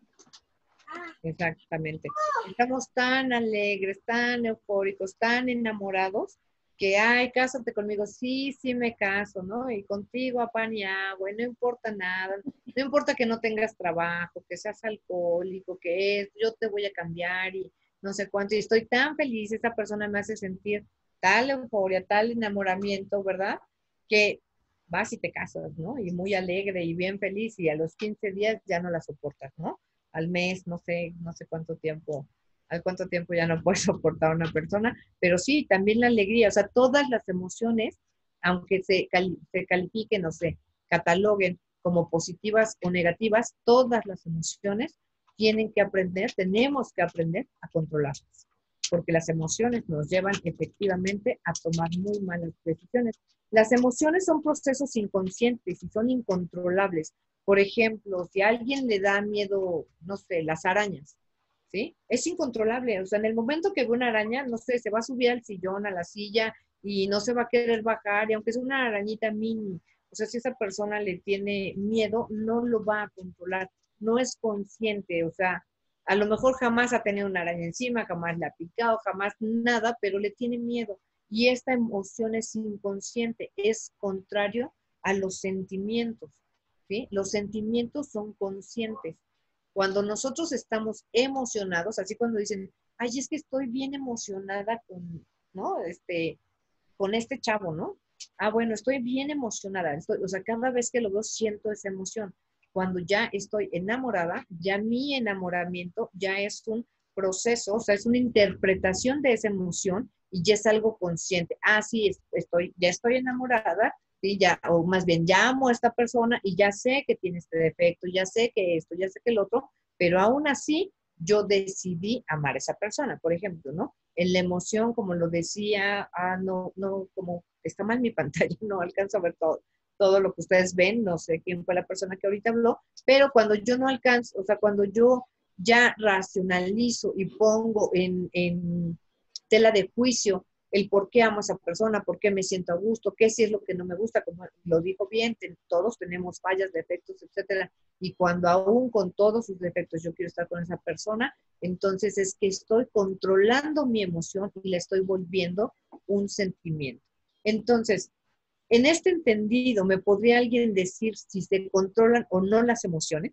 Exactamente. Estamos tan alegres, tan eufóricos, tan enamorados, que, ay, cásate conmigo, sí, sí me caso, ¿no? Y contigo a pan y agua, y no importa nada, no importa que no tengas trabajo, que seas alcohólico, que es, yo te voy a cambiar y no sé cuánto, y estoy tan feliz, esta persona me hace sentir tal euforia, tal enamoramiento, ¿verdad? Que vas y te casas, ¿no? Y muy alegre y bien feliz, y a los quince días ya no la soportas, ¿no? Al mes, no sé, no sé cuánto tiempo, al cuánto tiempo ya no puedes soportar a una persona, pero sí, también la alegría, o sea, todas las emociones, aunque se, cali se califiquen o se cataloguen como positivas o negativas, todas las emociones tienen que aprender, tenemos que aprender a controlarlas, porque las emociones nos llevan efectivamente a tomar muy malas decisiones. Las emociones son procesos inconscientes y son incontrolables. Por ejemplo, si a alguien le da miedo, no sé, las arañas, ¿sí? Es incontrolable. O sea, en el momento que ve una araña, no sé, se va a subir al sillón, a la silla, y no se va a querer bajar, y aunque es una arañita mini, o sea, si esa persona le tiene miedo, no lo va a controlar. No es consciente, o sea, a lo mejor jamás ha tenido una araña encima, jamás le ha picado, jamás nada, pero le tiene miedo. Y esta emoción es inconsciente, es contrario a los sentimientos. ¿Sí? Los sentimientos son conscientes. Cuando nosotros estamos emocionados, así cuando dicen, ay, es que estoy bien emocionada con, ¿no? Este, con este chavo, ¿no? Ah, bueno, estoy bien emocionada. Estoy, o sea, cada vez que lo veo siento esa emoción. Cuando ya estoy enamorada, ya mi enamoramiento ya es un proceso, o sea, es una interpretación de esa emoción y ya es algo consciente. Ah, sí, estoy, ya estoy enamorada, ¿sí? Ya, o más bien, ya amo a esta persona y ya sé que tiene este defecto, ya sé que esto, ya sé que el otro, pero aún así yo decidí amar a esa persona, por ejemplo, ¿no? En la emoción, como lo decía, ah, no, no, como está mal mi pantalla, no alcanzo a ver todo, todo lo que ustedes ven, no sé quién fue la persona que ahorita habló, pero cuando yo no alcanzo, o sea, cuando yo ya racionalizo y pongo en, en tela de juicio el por qué amo a esa persona, por qué me siento a gusto, qué sí es lo que no me gusta, como lo dijo bien, ten, todos tenemos fallas, defectos, etcétera, y cuando aún con todos sus defectos yo quiero estar con esa persona, entonces es que estoy controlando mi emoción y la estoy volviendo un sentimiento. Entonces, en este entendido, ¿me podría alguien decir si se controlan o no las emociones?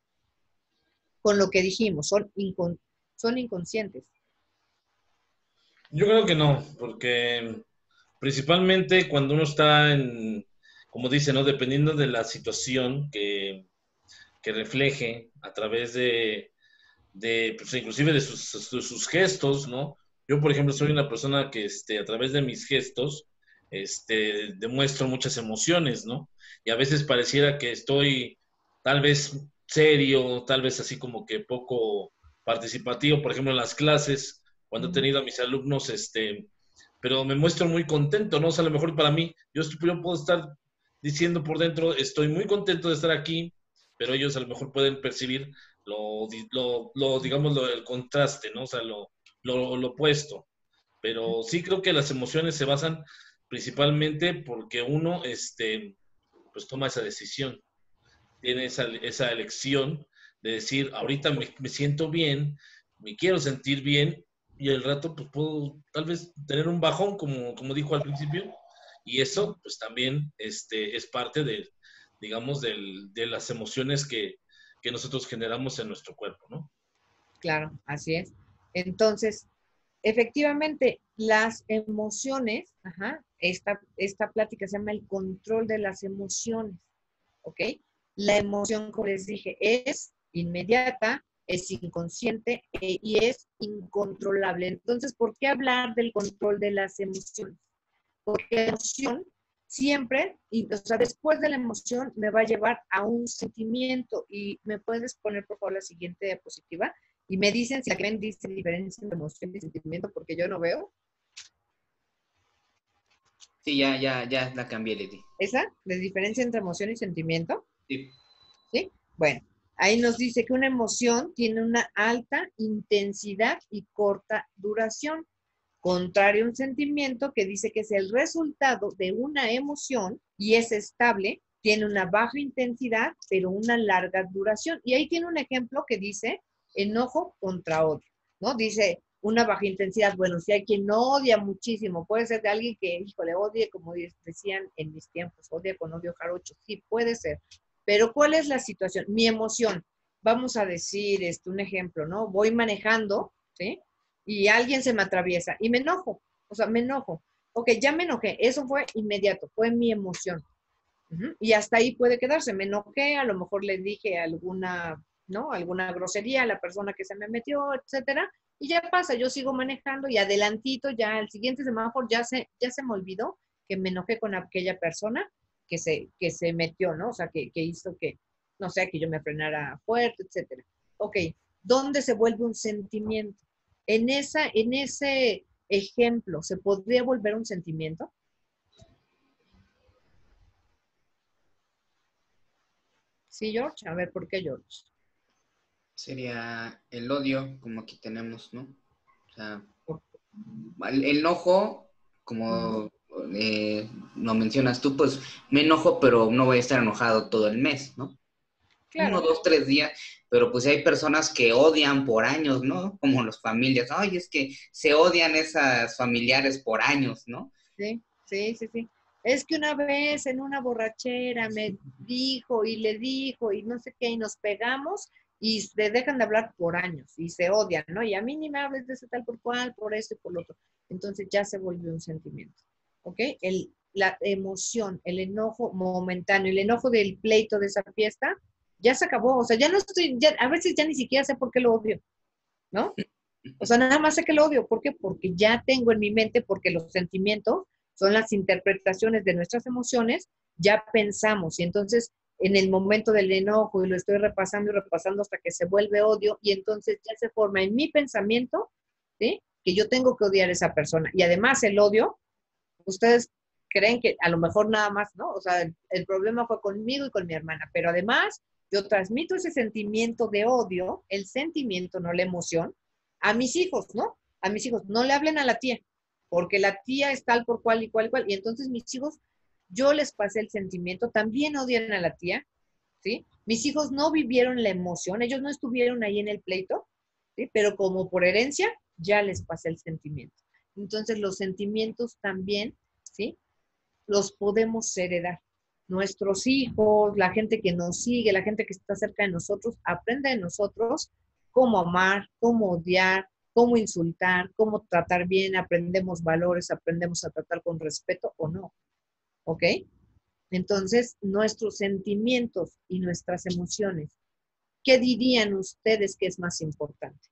Con lo que dijimos, son, incon son inconscientes. Yo creo que no, porque principalmente cuando uno está en, como dice, ¿no? Dependiendo de la situación que, que refleje a través de, de pues, inclusive de sus, de sus gestos, ¿no? Yo, por ejemplo, soy una persona que este, a través de mis gestos este, demuestro muchas emociones, ¿no? Y a veces pareciera que estoy tal vez serio, tal vez así como que poco participativo, por ejemplo, en las clases, cuando he tenido a mis alumnos, este, pero me muestro muy contento, ¿no? O sea, a lo mejor para mí, yo, yo puedo estar diciendo por dentro, estoy muy contento de estar aquí, pero ellos a lo mejor pueden percibir lo, lo, lo digamos, lo, el contraste, ¿no? O sea, lo, lo, lo opuesto. Pero sí creo que las emociones se basan principalmente porque uno, este, pues toma esa decisión, tiene esa, esa elección de decir, ahorita me, me siento bien, me quiero sentir bien, y el rato pues puedo tal vez tener un bajón, como, como dijo al principio, y eso pues también este, es parte de, digamos, del, de las emociones que, que nosotros generamos en nuestro cuerpo, ¿no? Claro, así es. Entonces, efectivamente, las emociones, ajá, esta, esta plática se llama el control de las emociones, ¿ok? La emoción, como les dije, es inmediata, es inconsciente eh, y es incontrolable. Entonces, ¿por qué hablar del control de las emociones? Porque la emoción siempre, y, o sea, después de la emoción me va a llevar a un sentimiento. Y me puedes poner, por favor, la siguiente diapositiva. Y me dicen si la que ven dice diferencia entre emoción y sentimiento, porque yo no veo. Sí, ya, ya, ya la cambié, Leti. ¿Esa? ¿La diferencia entre emoción y sentimiento? Sí. ¿Sí? Bueno, ahí nos dice que una emoción tiene una alta intensidad y corta duración. Contrario a un sentimiento que dice que es el resultado de una emoción y es estable, tiene una baja intensidad, pero una larga duración. Y ahí tiene un ejemplo que dice enojo contra odio, ¿no? Dice una baja intensidad. Bueno, si hay quien odia muchísimo, puede ser de alguien que, híjole, odie, como decían en mis tiempos, odia con odio jarocho. Sí, puede ser. Pero ¿cuál es la situación? Mi emoción. Vamos a decir este, un ejemplo, ¿no? Voy manejando, ¿sí? Y alguien se me atraviesa y me enojo, o sea, me enojo. Ok, ya me enojé, eso fue inmediato, fue mi emoción. Uh-huh. Y hasta ahí puede quedarse, me enojé, a lo mejor le dije alguna, ¿no? Alguna grosería a la persona que se me metió, etcétera, y ya pasa, yo sigo manejando y adelantito, ya el siguiente semáforo ya se, ya se me olvidó que me enojé con aquella persona que se, que se metió, ¿no? O sea, que, que hizo que, no sé, que yo me frenara fuerte, etcétera. Ok, ¿dónde se vuelve un sentimiento? En, esa, en ese ejemplo, ¿se podría volver un sentimiento? Sí, George. A ver, ¿por qué, George? Sería el odio, como aquí tenemos, ¿no? O sea, el, el enojo, como eh, lo mencionas tú, pues me enojo, pero no voy a estar enojado todo el mes, ¿no? Claro. Uno, dos, tres días, pero pues hay personas que odian por años, ¿no? Como las familias, ay, es que se odian esas familiares por años, ¿no? Sí, sí, sí, sí. Es que una vez en una borrachera me dijo y le dijo y no sé qué, y nos pegamos y se dejan de hablar por años y se odian, ¿no? Y a mí ni me hables de ese tal por cual, por esto y por lo otro. Entonces ya se volvió un sentimiento, ¿ok? El, la emoción, el enojo momentáneo, el enojo del pleito de esa fiesta, ya se acabó, o sea, ya no estoy, ya, a veces ya ni siquiera sé por qué lo odio, ¿no? O sea, nada más sé que lo odio, ¿por qué? Porque ya tengo en mi mente, porque los sentimientos son las interpretaciones de nuestras emociones, ya pensamos, y entonces en el momento del enojo, y lo estoy repasando y repasando hasta que se vuelve odio, y entonces ya se forma en mi pensamiento, ¿sí? Que yo tengo que odiar a esa persona. Y además el odio, ustedes creen que a lo mejor nada más, ¿no? O sea, el, el problema fue conmigo y con mi hermana, pero además yo transmito ese sentimiento de odio, el sentimiento, no la emoción, a mis hijos, ¿no? A mis hijos, no le hablen a la tía, porque la tía es tal por cual y cual y cual, y entonces mis hijos, yo les pasé el sentimiento, también odian a la tía, ¿sí? Mis hijos no vivieron la emoción, ellos no estuvieron ahí en el pleito, ¿sí? Pero como por herencia, ya les pasé el sentimiento. Entonces los sentimientos también, ¿sí? Los podemos heredar. Nuestros hijos, la gente que nos sigue, la gente que está cerca de nosotros, aprende de nosotros cómo amar, cómo odiar, cómo insultar, cómo tratar bien, aprendemos valores, aprendemos a tratar con respeto o no, ¿ok? Entonces, nuestros sentimientos y nuestras emociones, ¿qué dirían ustedes que es más importante?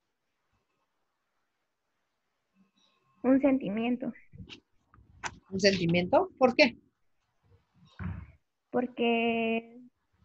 Un sentimiento. ¿Un sentimiento? ¿Por qué? Porque,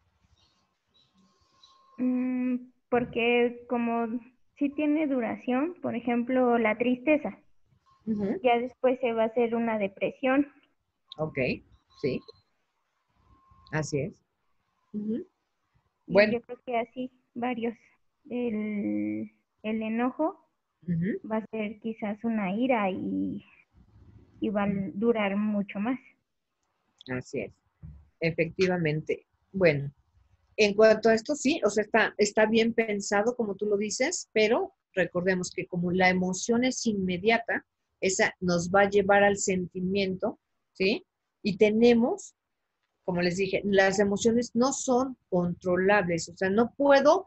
mmm, porque como si tiene duración, por ejemplo, la tristeza, uh-huh. Ya después se va a hacer una depresión. Ok, sí, así es. Uh-huh. Bueno. Yo creo que así, varios. El, el enojo uh-huh. va a ser quizás una ira y, y va a durar mucho más. Así es, efectivamente. Bueno, en cuanto a esto, sí, o sea, está, está bien pensado como tú lo dices, pero recordemos que como la emoción es inmediata, esa nos va a llevar al sentimiento, ¿sí? Y tenemos, como les dije, las emociones no son controlables, o sea, no puedo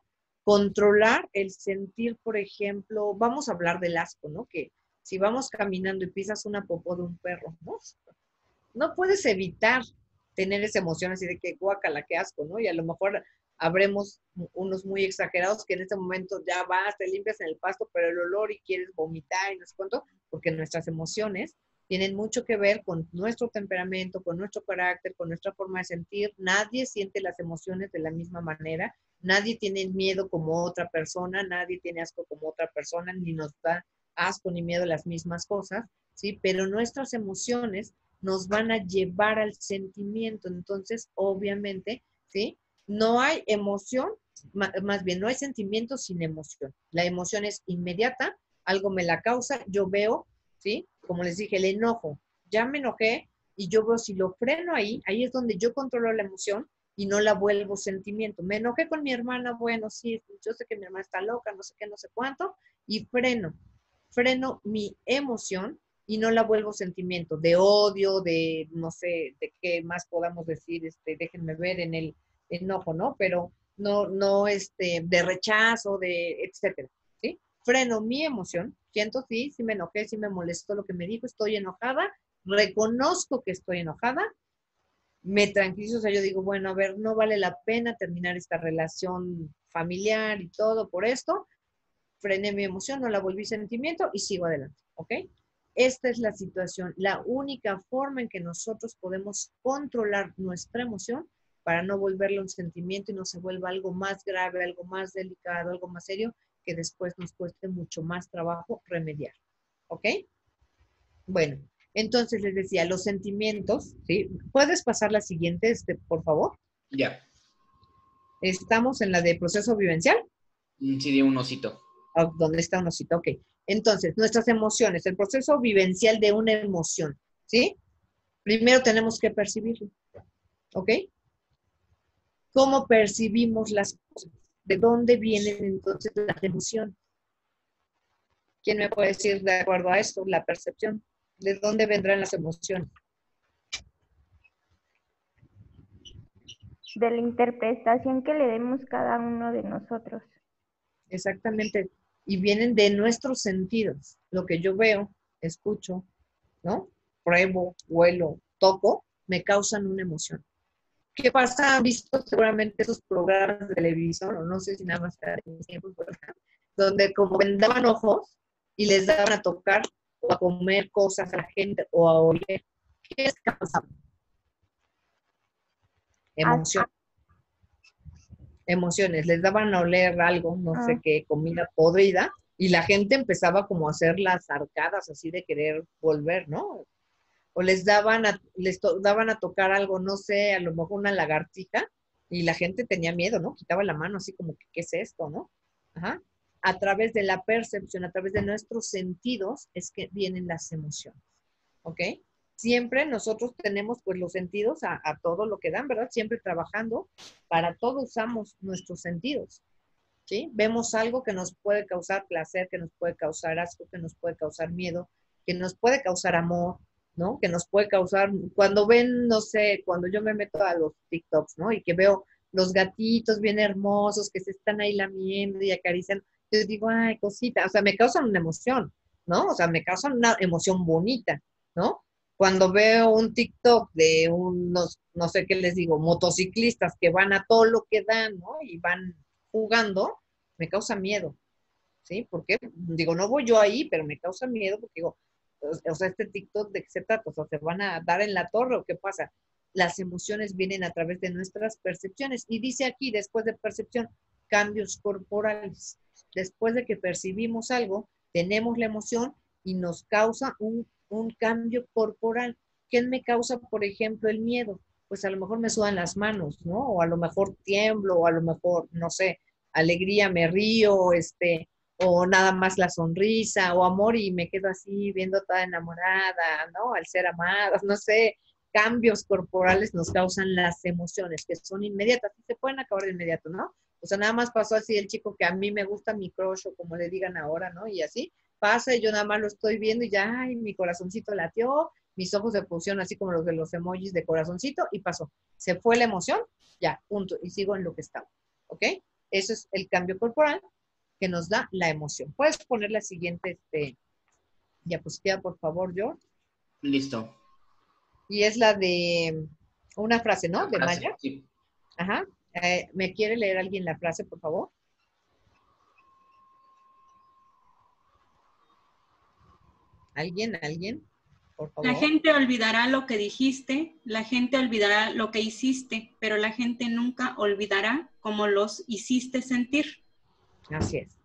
controlar el sentir, por ejemplo, vamos a hablar del asco, ¿no? Que si vamos caminando y pisas una popó de un perro, ¿no? No puedes evitar tener esa emoción así de que guácala, qué asco, ¿no? Y a lo mejor habremos unos muy exagerados que en este momento ya vas, te limpias en el pasto, pero el olor y quieres vomitar y no sé cuánto, porque nuestras emociones tienen mucho que ver con nuestro temperamento, con nuestro carácter, con nuestra forma de sentir. Nadie siente las emociones de la misma manera, nadie tiene miedo como otra persona, nadie tiene asco como otra persona, ni nos da asco ni miedo a las mismas cosas, ¿sí? Pero nuestras emociones nos van a llevar al sentimiento. Entonces, obviamente, ¿sí? No hay emoción, más bien, no hay sentimiento sin emoción. La emoción es inmediata, algo me la causa, yo veo, ¿sí? Como les dije, el enojo. Ya me enojé y yo veo si lo freno ahí, ahí es donde yo controlo la emoción y no la vuelvo sentimiento. Me enojé con mi hermana, bueno, sí, yo sé que mi hermana está loca, no sé qué, no sé cuánto, y freno, freno mi emoción y no la vuelvo sentimiento de odio, de no sé, de qué más podamos decir, este, déjenme ver en el enojo, ¿no? Pero no, no, este, de rechazo, de etcétera, ¿sí? Freno mi emoción, siento, sí, sí me enojé, sí me molestó lo que me dijo, estoy enojada, reconozco que estoy enojada, me tranquilizo, o sea, yo digo, bueno, a ver, no vale la pena terminar esta relación familiar y todo por esto, frené mi emoción, no la volví sentimiento y sigo adelante, ¿ok? Esta es la situación, la única forma en que nosotros podemos controlar nuestra emoción para no volverlo un sentimiento y no se vuelva algo más grave, algo más delicado, algo más serio, que después nos cueste mucho más trabajo remediar, ¿ok? Bueno, entonces les decía, los sentimientos, ¿sí? ¿Puedes pasar la siguiente, este, por favor? Ya. ¿Estamos en la de proceso vivencial? Sí, de un osito. ¿Dónde está un osito? Ok. Entonces, nuestras emociones, el proceso vivencial de una emoción, ¿sí? Primero tenemos que percibirlo, ¿ok? ¿Cómo percibimos las cosas? ¿De dónde vienen entonces las emociones? ¿Quién me puede decir de acuerdo a esto? La percepción. ¿De dónde vendrán las emociones? De la interpretación que le demos cada uno de nosotros. Exactamente. Y vienen de nuestros sentidos. Lo que yo veo, escucho, ¿no? Pruebo, huelo, toco, me causan una emoción. ¿Qué pasa? Han visto seguramente esos programas de televisión, o no sé si nada más era en mis tiempos, donde como vendaban ojos y les daban a tocar o a comer cosas a la gente o a oler. ¿Qué es causado? Emoción. Emociones. Les daban a oler algo, no sé qué, comida podrida, y la gente empezaba como a hacer las arcadas así de querer volver, ¿no? O les daban a, les to, daban a tocar algo, no sé, a lo mejor una lagartija, y la gente tenía miedo, ¿no? Quitaba la mano así como, ¿qué es esto, no? Ajá. A través de la percepción, a través de nuestros sentidos, es que vienen las emociones, ¿ok? Siempre nosotros tenemos pues los sentidos a, a todo lo que dan, ¿verdad? Siempre trabajando, para todo usamos nuestros sentidos, ¿sí? Vemos algo que nos puede causar placer, que nos puede causar asco, que nos puede causar miedo, que nos puede causar amor, ¿no? Que nos puede causar, cuando ven, no sé, cuando yo me meto a los TikToks, ¿no? Y que veo los gatitos bien hermosos que se están ahí lamiendo y acariciando, yo digo, ay, cosita, o sea, me causan una emoción, ¿no? O sea, me causan una emoción bonita, ¿no? Cuando veo un TikTok de unos, no sé qué les digo, motociclistas que van a todo lo que dan, ¿no? Y van jugando, me causa miedo, ¿sí? Porque, digo, no voy yo ahí, pero me causa miedo porque digo, o sea, este TikTok, ¿de qué se trata? O sea, ¿se van a dar en la torre o qué pasa? Las emociones vienen a través de nuestras percepciones. Y dice aquí, después de percepción, cambios corporales. Después de que percibimos algo, tenemos la emoción y nos causa un, un cambio corporal. ¿Qué me causa, por ejemplo, el miedo? Pues a lo mejor me sudan las manos, ¿no? O a lo mejor tiemblo, o a lo mejor, no sé, alegría, me río, este... o nada más la sonrisa, o amor, y me quedo así viendo toda enamorada, ¿no? Al ser amados, no sé, cambios corporales nos causan las emociones, que son inmediatas, y se pueden acabar de inmediato, ¿no? O sea, nada más pasó así el chico que a mí me gusta mi crush, o como le digan ahora, ¿no? Y así pasa, y yo nada más lo estoy viendo, y ya, ay, mi corazoncito latió, mis ojos se pusieron así como los de los emojis de corazoncito, y pasó. Se fue la emoción, ya, punto, y sigo en lo que estaba, ¿ok? Ese es el cambio corporal que nos da la emoción. ¿Puedes poner la siguiente este, diapositiva, por favor, George? Listo. Y es la de una frase, ¿no? De Frase, Maya. sí. Ajá. Eh, ¿Me quiere leer alguien la frase, por favor? ¿Alguien? ¿Alguien? Por favor. La gente olvidará lo que dijiste, la gente olvidará lo que hiciste, pero la gente nunca olvidará cómo los hiciste sentir. Así es.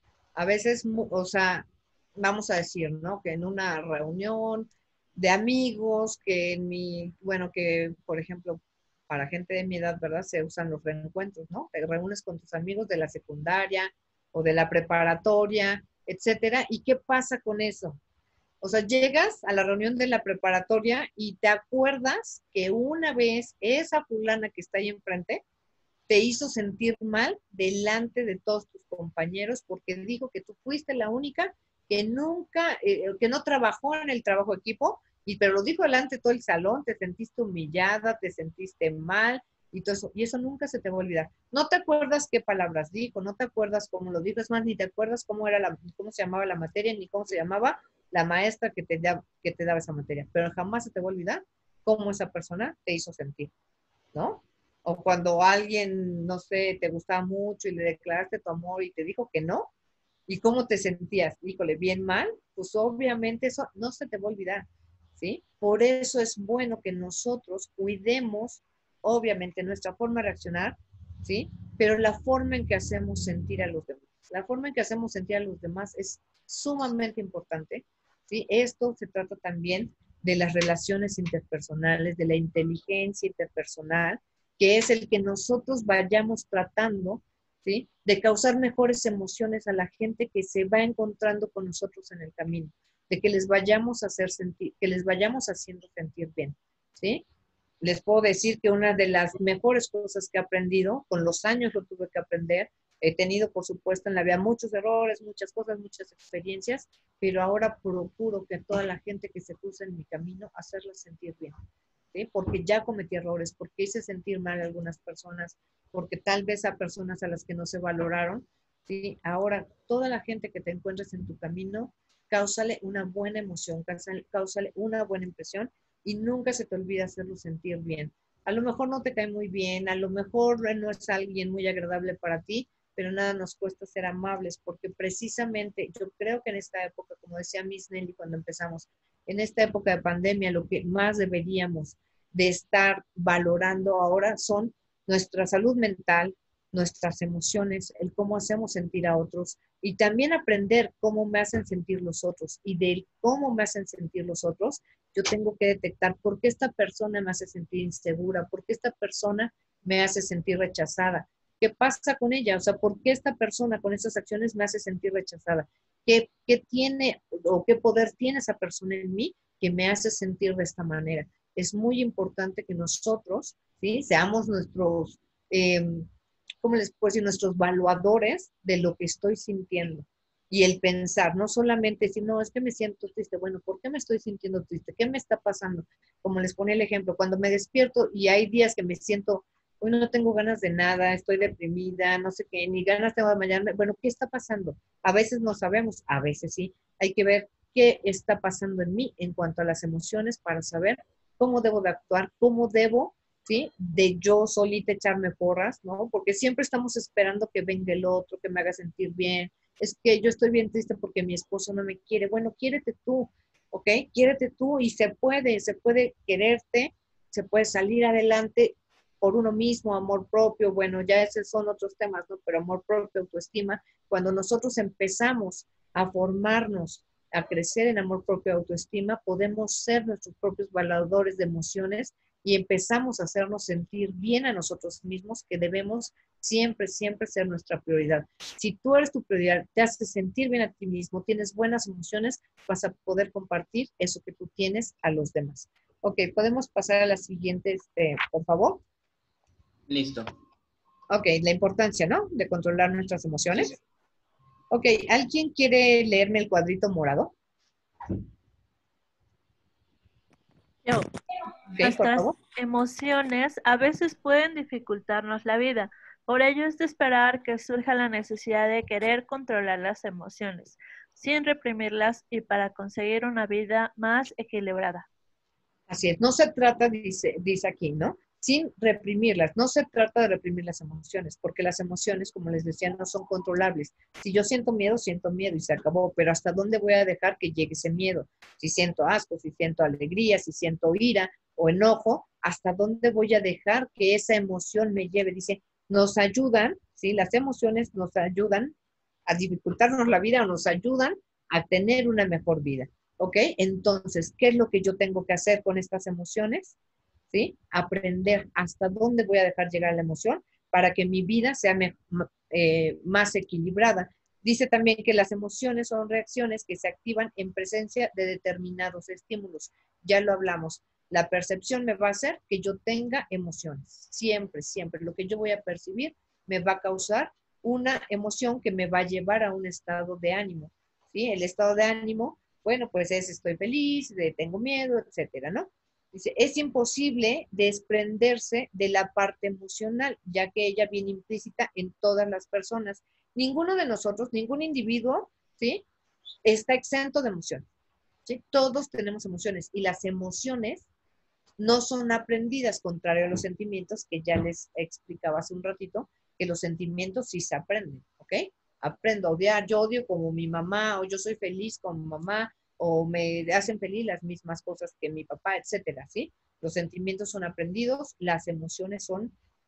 A veces, o sea, vamos a decir, ¿no? Que en una reunión de amigos, que en mi, bueno, que por ejemplo, para gente de mi edad, ¿verdad? Se usan los reencuentros, ¿no? Te reúnes con tus amigos de la secundaria o de la preparatoria, etcétera. ¿Y qué pasa con eso? O sea, llegas a la reunión de la preparatoria y te acuerdas que una vez esa fulana que está ahí enfrente te hizo sentir mal delante de todos tus compañeros porque dijo que tú fuiste la única que nunca, eh, que no trabajó en el trabajo equipo, y pero lo dijo delante de todo el salón, te sentiste humillada, te sentiste mal, y todo eso, y eso nunca se te va a olvidar. No te acuerdas qué palabras dijo, no te acuerdas cómo lo dijo, es más, ni te acuerdas cómo era la, cómo se llamaba la materia, ni cómo se llamaba la maestra que te, da, que te daba esa materia, pero jamás se te va a olvidar cómo esa persona te hizo sentir, ¿no? O cuando alguien, no sé, te gustaba mucho y le declaraste tu amor y te dijo que no, ¿y cómo te sentías? Híjole, bien mal, pues obviamente eso no se te va a olvidar, ¿sí? Por eso es bueno que nosotros cuidemos, obviamente, nuestra forma de reaccionar, ¿sí? Pero la forma en que hacemos sentir a los demás. La forma en que hacemos sentir a los demás es sumamente importante, ¿sí? Esto se trata también de las relaciones interpersonales, de la inteligencia interpersonal, que es el que nosotros vayamos tratando, ¿sí? De causar mejores emociones a la gente que se va encontrando con nosotros en el camino, de que les vayamos a hacer sentir, que les vayamos haciendo sentir bien, ¿sí? Les puedo decir que una de las mejores cosas que he aprendido, con los años lo tuve que aprender, he tenido, por supuesto, en la vida muchos errores, muchas cosas, muchas experiencias, pero ahora procuro que toda la gente que se cruza en mi camino, hacerla sentir bien, ¿sí? Porque ya cometí errores, porque hice sentir mal a algunas personas, porque tal vez a personas a las que no se valoraron, ¿sí? Ahora, toda la gente que te encuentres en tu camino, cáusale una buena emoción, cáusale, cáusale una buena impresión y nunca se te olvida hacerlo sentir bien. A lo mejor no te cae muy bien, a lo mejor no es alguien muy agradable para ti, pero nada nos cuesta ser amables, porque precisamente yo creo que en esta época, como decía Miss Nelly cuando empezamos, en esta época de pandemia, lo que más deberíamos de estar valorando ahora son nuestra salud mental, nuestras emociones, el cómo hacemos sentir a otros y también aprender cómo me hacen sentir los otros. Y del cómo me hacen sentir los otros, yo tengo que detectar por qué esta persona me hace sentir insegura, por qué esta persona me hace sentir rechazada. ¿Qué pasa con ella? O sea, ¿por qué esta persona con esas acciones me hace sentir rechazada? ¿Qué, qué tiene o qué poder tiene esa persona en mí que me hace sentir de esta manera? Es muy importante que nosotros, ¿sí? Seamos nuestros, eh, ¿cómo les puedo decir? Nuestros evaluadores de lo que estoy sintiendo. Y el pensar, no solamente decir, no, es que me siento triste. Bueno, ¿por qué me estoy sintiendo triste? ¿Qué me está pasando? Como les ponía el ejemplo, cuando me despierto y hay días que me siento, hoy no tengo ganas de nada, estoy deprimida, no sé qué, ni ganas tengo de mañana. Bueno, ¿qué está pasando? A veces no sabemos, a veces sí. Hay que ver qué está pasando en mí en cuanto a las emociones para saber cómo debo de actuar, cómo debo, ¿sí? De yo solita echarme porras, ¿no? Porque siempre estamos esperando que venga el otro, que me haga sentir bien. Es que yo estoy bien triste porque mi esposo no me quiere. Bueno, quiérete tú, ¿ok? Quiérete tú y se puede, se puede quererte, se puede salir adelante por uno mismo, amor propio. Bueno, ya esos son otros temas, ¿no? Pero amor propio, autoestima, cuando nosotros empezamos a formarnos, a crecer en amor propio, autoestima, podemos ser nuestros propios validadores de emociones y empezamos a hacernos sentir bien a nosotros mismos, que debemos siempre, siempre ser nuestra prioridad. Si tú eres tu prioridad, te haces sentir bien a ti mismo, tienes buenas emociones, vas a poder compartir eso que tú tienes a los demás. Ok, podemos pasar a la siguiente, este, por favor. Listo. Ok, la importancia, ¿no? De controlar nuestras emociones. Sí, sí. Ok, ¿alguien quiere leerme el cuadrito morado? Yo. Okay, Nuestras emociones a veces pueden dificultarnos la vida, Por ello es de esperar que surja la necesidad de querer controlar las emociones, sin reprimirlas y para conseguir una vida más equilibrada. Así es, no se trata, dice, dice aquí, ¿no? Sin reprimirlas, no se trata de reprimir las emociones, porque las emociones, como les decía, no son controlables. Si yo siento miedo, siento miedo y se acabó, pero ¿hasta dónde voy a dejar que llegue ese miedo? Si siento asco, si siento alegría, si siento ira o enojo, ¿hasta dónde voy a dejar que esa emoción me lleve? Dice, nos ayudan, ¿sí? Las emociones nos ayudan a dificultarnos la vida o nos ayudan a tener una mejor vida, ¿ok? Entonces, ¿qué es lo que yo tengo que hacer con estas emociones? ¿Sí? Aprender hasta dónde voy a dejar llegar la emoción para que mi vida sea me, eh, más equilibrada. Dice también que las emociones son reacciones que se activan en presencia de determinados estímulos. Ya lo hablamos. La percepción me va a hacer que yo tenga emociones. Siempre, siempre. Lo que yo voy a percibir me va a causar una emoción que me va a llevar a un estado de ánimo. ¿Sí? El estado de ánimo, bueno, pues es estoy feliz, de, tengo miedo, etcétera, ¿no? Dice, es imposible desprenderse de la parte emocional, ya que ella viene implícita en todas las personas. Ninguno de nosotros, ningún individuo, ¿sí? Está exento de emociones, ¿sí? Todos tenemos emociones y las emociones no son aprendidas, contrario a los sentimientos que ya les explicaba hace un ratito, que los sentimientos sí se aprenden, ¿ok? Aprendo a odiar, yo odio como mi mamá, o yo soy feliz como mamá, o me hacen feliz las mismas cosas que mi papá, etcétera, ¿sí? Los sentimientos son aprendidos, las emociones son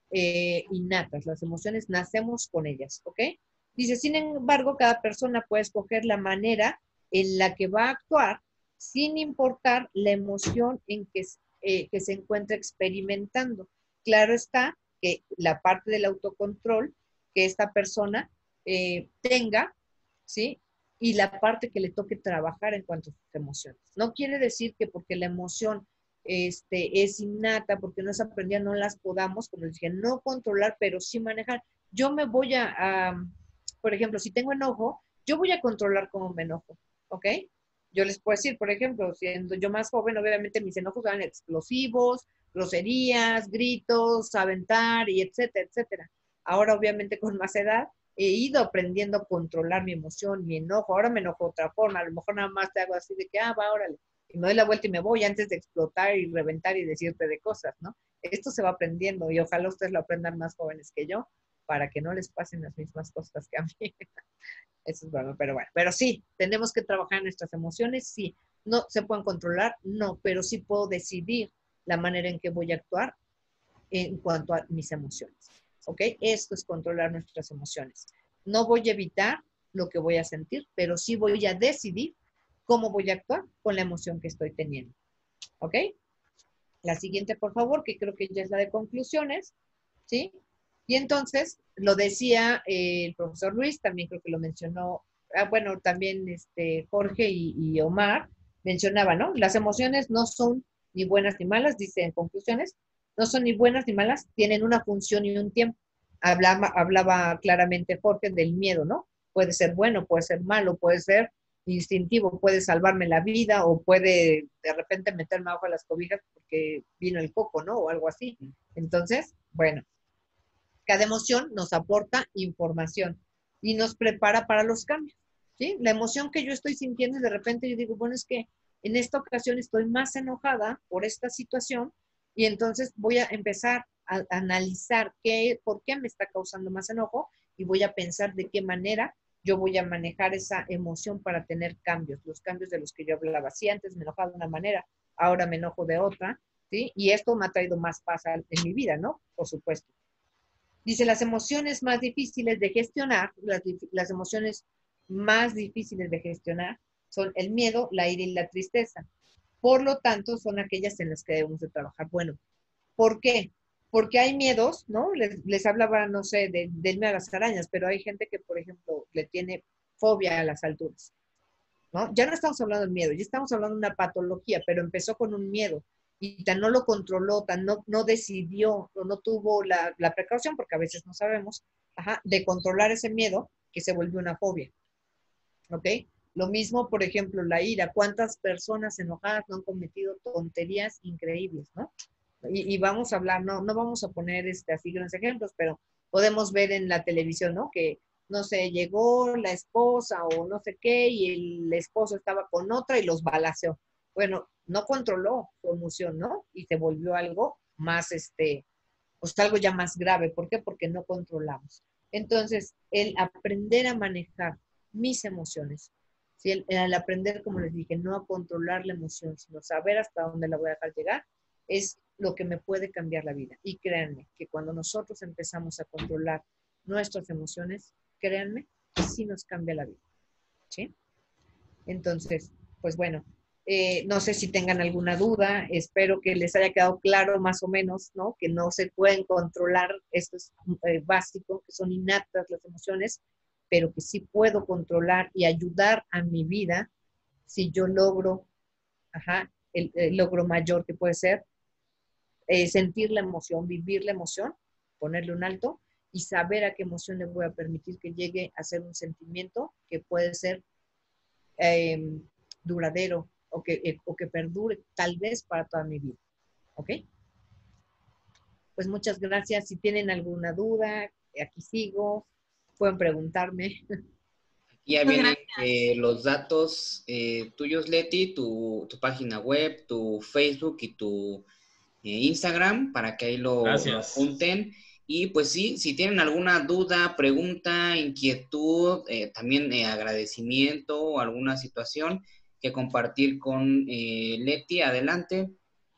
eh, innatas, las emociones nacemos con ellas, ¿ok? Dice, sin embargo, cada persona puede escoger la manera en la que va a actuar sin importar la emoción en que, eh, que se encuentra experimentando. Claro está que la parte del autocontrol que esta persona eh, tenga, ¿sí? Y la parte que le toque trabajar en cuanto a sus emociones. No quiere decir que porque la emoción este, es innata, porque no es aprendida, no las podamos, como les dije, no controlar, pero sí manejar. Yo me voy a, a, por ejemplo, si tengo enojo, yo voy a controlar cómo me enojo, ¿ok? Yo les puedo decir, por ejemplo, siendo yo más joven, obviamente mis enojos eran explosivos, groserías, gritos, aventar, y etcétera, etcétera. Ahora, obviamente, con más edad, he ido aprendiendo a controlar mi emoción, mi enojo. Ahora me enojo de otra forma. A lo mejor nada más te hago así de que, ah, va, órale. Y me doy la vuelta y me voy antes de explotar y reventar y decirte de cosas, ¿no? Esto se va aprendiendo y ojalá ustedes lo aprendan más jóvenes que yo para que no les pasen las mismas cosas que a mí. Eso es bueno, pero bueno. Pero sí, tenemos que trabajar en nuestras emociones. Sí, no se pueden controlar, no, pero sí puedo decidir la manera en que voy a actuar en cuanto a mis emociones. ¿Ok? Esto es controlar nuestras emociones. No voy a evitar lo que voy a sentir, pero sí voy a decidir cómo voy a actuar con la emoción que estoy teniendo. ¿Ok? La siguiente, por favor, que creo que ya es la de conclusiones. ¿Sí? Y entonces, lo decía eh, el profesor Luis, también creo que lo mencionó, ah, bueno, también este, Jorge y, y Omar mencionaban, ¿no? Las emociones no son ni buenas ni malas, dice en conclusiones, no son ni buenas ni malas, tienen una función y un tiempo. Hablaba, hablaba claramente Jorge del miedo, ¿no? Puede ser bueno, puede ser malo, puede ser instintivo, puede salvarme la vida o puede de repente meterme abajo de las cobijas porque vino el coco, ¿no? O algo así. Entonces, bueno, cada emoción nos aporta información y nos prepara para los cambios, ¿sí? La emoción que yo estoy sintiendo y de repente yo digo, bueno, es que en esta ocasión estoy más enojada por esta situación y entonces voy a empezar a analizar qué, por qué me está causando más enojo y voy a pensar de qué manera yo voy a manejar esa emoción para tener cambios, los cambios de los que yo hablaba. Si antes me enojaba de una manera, ahora me enojo de otra, ¿sí? Y esto me ha traído más paz en mi vida, ¿no? Por supuesto. Dice, las emociones más difíciles de gestionar, las, las emociones más difíciles de gestionar son el miedo, la ira y la tristeza. Por lo tanto, son aquellas en las que debemos de trabajar. Bueno, ¿por qué? Porque hay miedos, ¿no? Les, les hablaba, no sé, de, del miedo a las arañas, pero hay gente que, por ejemplo, le tiene fobia a las alturas, ¿no? Ya no estamos hablando de miedo, ya estamos hablando de una patología, pero empezó con un miedo y tan no lo controló, tan no, no decidió o no tuvo la, la precaución, porque a veces no sabemos, ajá, de controlar ese miedo que se volvió una fobia, ¿ok? Lo mismo, por ejemplo, la ira. ¿Cuántas personas enojadas no han cometido tonterías increíbles, ¿no? Y, y vamos a hablar, no, no vamos a poner este, así grandes ejemplos, pero podemos ver en la televisión, ¿no? Que, no sé, llegó la esposa o no sé qué y el esposo estaba con otra y los balaceó. Bueno, no controló su emoción, ¿no? Y se volvió algo más, este, pues algo ya más grave. ¿Por qué? Porque no controlamos. Entonces, el aprender a manejar mis emociones, ¿sí? el, el aprender, como les dije, no a controlar la emoción, sino saber hasta dónde la voy a dejar llegar, es lo que me puede cambiar la vida. Y créanme que cuando nosotros empezamos a controlar nuestras emociones, créanme que sí nos cambia la vida, ¿sí? Entonces, pues bueno, eh, no sé si tengan alguna duda, espero que les haya quedado claro más o menos, ¿no? Que no se pueden controlar, esto es eh, básico, que son innatas las emociones, pero que sí puedo controlar y ayudar a mi vida si yo logro, ajá, el, el logro mayor que puede ser, eh, sentir la emoción, vivir la emoción, ponerle un alto y saber a qué emoción le voy a permitir que llegue a ser un sentimiento que puede ser eh, duradero o que, eh, o que perdure tal vez para toda mi vida. ¿Ok? Pues muchas gracias. Si tienen alguna duda, aquí sigo. Pueden preguntarme. Ya vienen eh, los datos eh, tuyos, Leti, tu, tu página web, tu Facebook y tu eh, Instagram, para que ahí lo, lo apunten. Y pues sí, si tienen alguna duda, pregunta, inquietud, eh, también eh, agradecimiento o alguna situación que compartir con eh, Leti, adelante.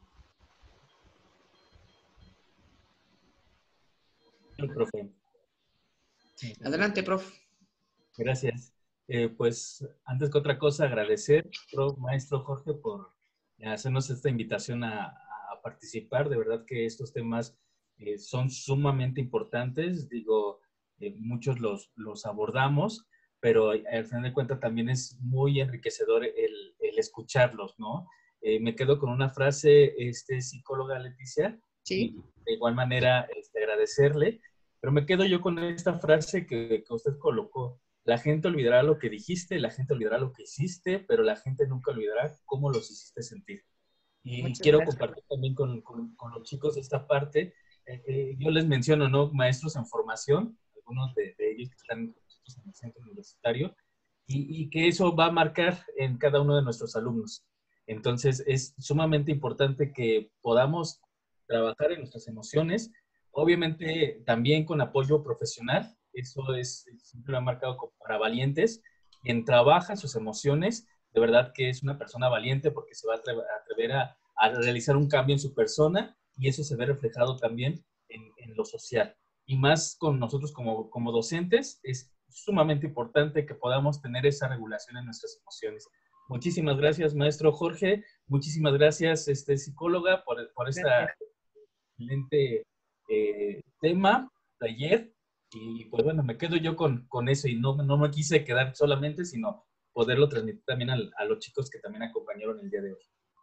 El profe. Adelante, profe. Gracias. Eh, pues antes que otra cosa, agradecer, prof, maestro Jorge, por hacernos esta invitación a, a participar. De verdad que estos temas eh, son sumamente importantes. Digo, eh, muchos los, los abordamos, pero al final de cuentas también es muy enriquecedor el, el escucharlos, ¿no? Eh, me quedo con una frase, este, psicóloga Leticia, sí. Y de igual manera este, agradecerle, pero me quedo yo con esta frase que, que usted colocó. La gente olvidará lo que dijiste, la gente olvidará lo que hiciste, pero la gente nunca olvidará cómo los hiciste sentir. Y Muchas quiero gracias. compartir también con, con, con los chicos esta parte. Eh, eh, yo les menciono, ¿no? Maestros en formación, algunos de, de ellos que están con nosotros en el centro universitario, y, y que eso va a marcar en cada uno de nuestros alumnos. Entonces, es sumamente importante que podamos trabajar en nuestras emociones, obviamente también con apoyo profesional. Eso es, siempre lo han marcado como para valientes. Quien trabaja sus emociones, de verdad que es una persona valiente porque se va a atrever, a, atrever a, a realizar un cambio en su persona y eso se ve reflejado también en, en lo social. Y más con nosotros como, como docentes, es sumamente importante que podamos tener esa regulación en nuestras emociones. Muchísimas gracias, maestro Jorge. Muchísimas gracias, este, psicóloga, por, por esta excelente eh, tema de ayer. Y pues bueno, me quedo yo con, con eso y no, no me quise quedar solamente, sino poderlo transmitir también al, a los chicos que también acompañaron el día de hoy.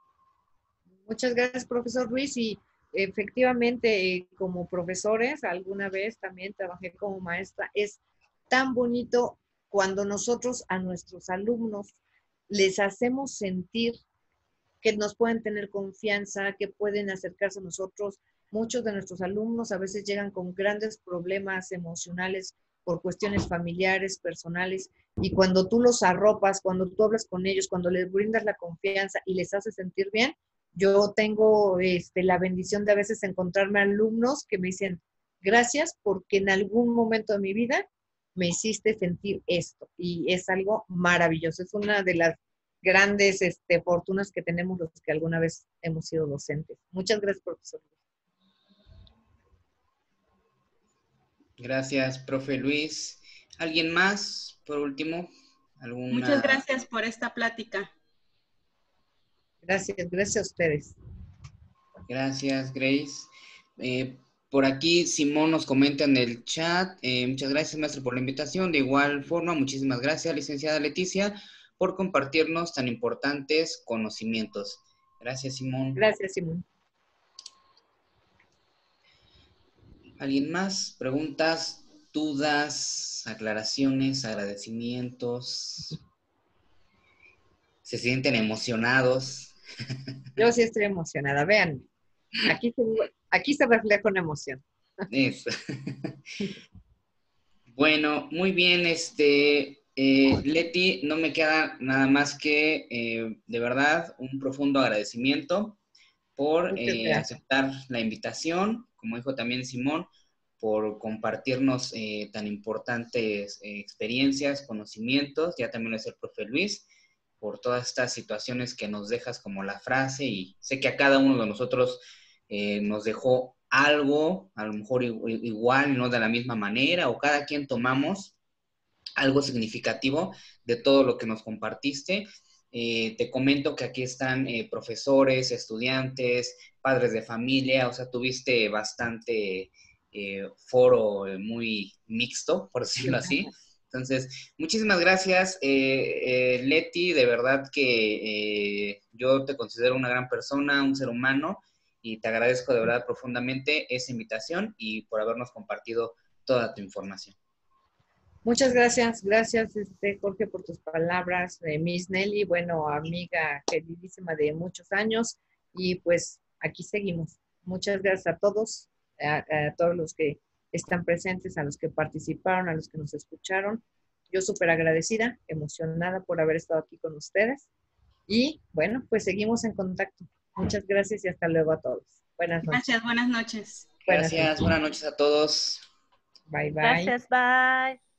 Muchas gracias, profesor Ruiz. Y efectivamente, eh, como profesores, alguna vez también trabajé como maestra. Es tan bonito cuando nosotros a nuestros alumnos les hacemos sentir que nos pueden tener confianza, que pueden acercarse a nosotros. Muchos de nuestros alumnos a veces llegan con grandes problemas emocionales por cuestiones familiares, personales, y cuando tú los arropas, cuando tú hablas con ellos, cuando les brindas la confianza y les haces sentir bien, yo tengo este, la bendición de a veces encontrarme alumnos que me dicen, gracias porque en algún momento de mi vida me hiciste sentir esto, y es algo maravilloso, es una de las grandes este, fortunas que tenemos los que alguna vez hemos sido docentes. Muchas gracias, profesor. Gracias, profe Luis. ¿Alguien más, por último? ¿Alguna... Muchas gracias por esta plática. Gracias, gracias a ustedes. Gracias, Grace. Eh, por aquí Simón nos comenta en el chat. Eh, muchas gracias, maestro, por la invitación. De igual forma, muchísimas gracias, licenciada Leticia, por compartirnos tan importantes conocimientos. Gracias, Simón. Gracias, Simón. ¿Alguien más? ¿Preguntas, dudas, aclaraciones, agradecimientos? ¿Se sienten emocionados? Yo sí estoy emocionada. Vean, aquí se, aquí se refleja una emoción. Eso. Bueno, muy bien, este, eh, Leti, no me queda nada más que, eh, de verdad, un profundo agradecimiento por eh, aceptar la invitación, como dijo también Simón, por compartirnos eh, tan importantes eh, experiencias, conocimientos, ya también lo es el profe Luis, por todas estas situaciones que nos dejas como la frase, y sé que a cada uno de nosotros eh, nos dejó algo, a lo mejor igual, no de la misma manera, o cada quien tomamos algo significativo de todo lo que nos compartiste. Eh, te comento que aquí están eh, profesores, estudiantes, padres de familia, o sea, tuviste bastante eh, foro eh, muy mixto, por decirlo así. Entonces, muchísimas gracias, eh, eh, Leti, de verdad que eh, yo te considero una gran persona, un ser humano, y te agradezco de verdad profundamente esa invitación y por habernos compartido toda tu información. Muchas gracias, gracias este, Jorge por tus palabras, eh, Miss Nelly, bueno, amiga queridísima de muchos años, y pues aquí seguimos. Muchas gracias a todos, a, a todos los que están presentes, a los que participaron, a los que nos escucharon. Yo súper agradecida, emocionada por haber estado aquí con ustedes, y bueno, pues seguimos en contacto. Muchas gracias y hasta luego a todos. Buenas noches. Gracias, buenas noches. Gracias, buenas noches a todos. Bye, bye. Gracias, bye.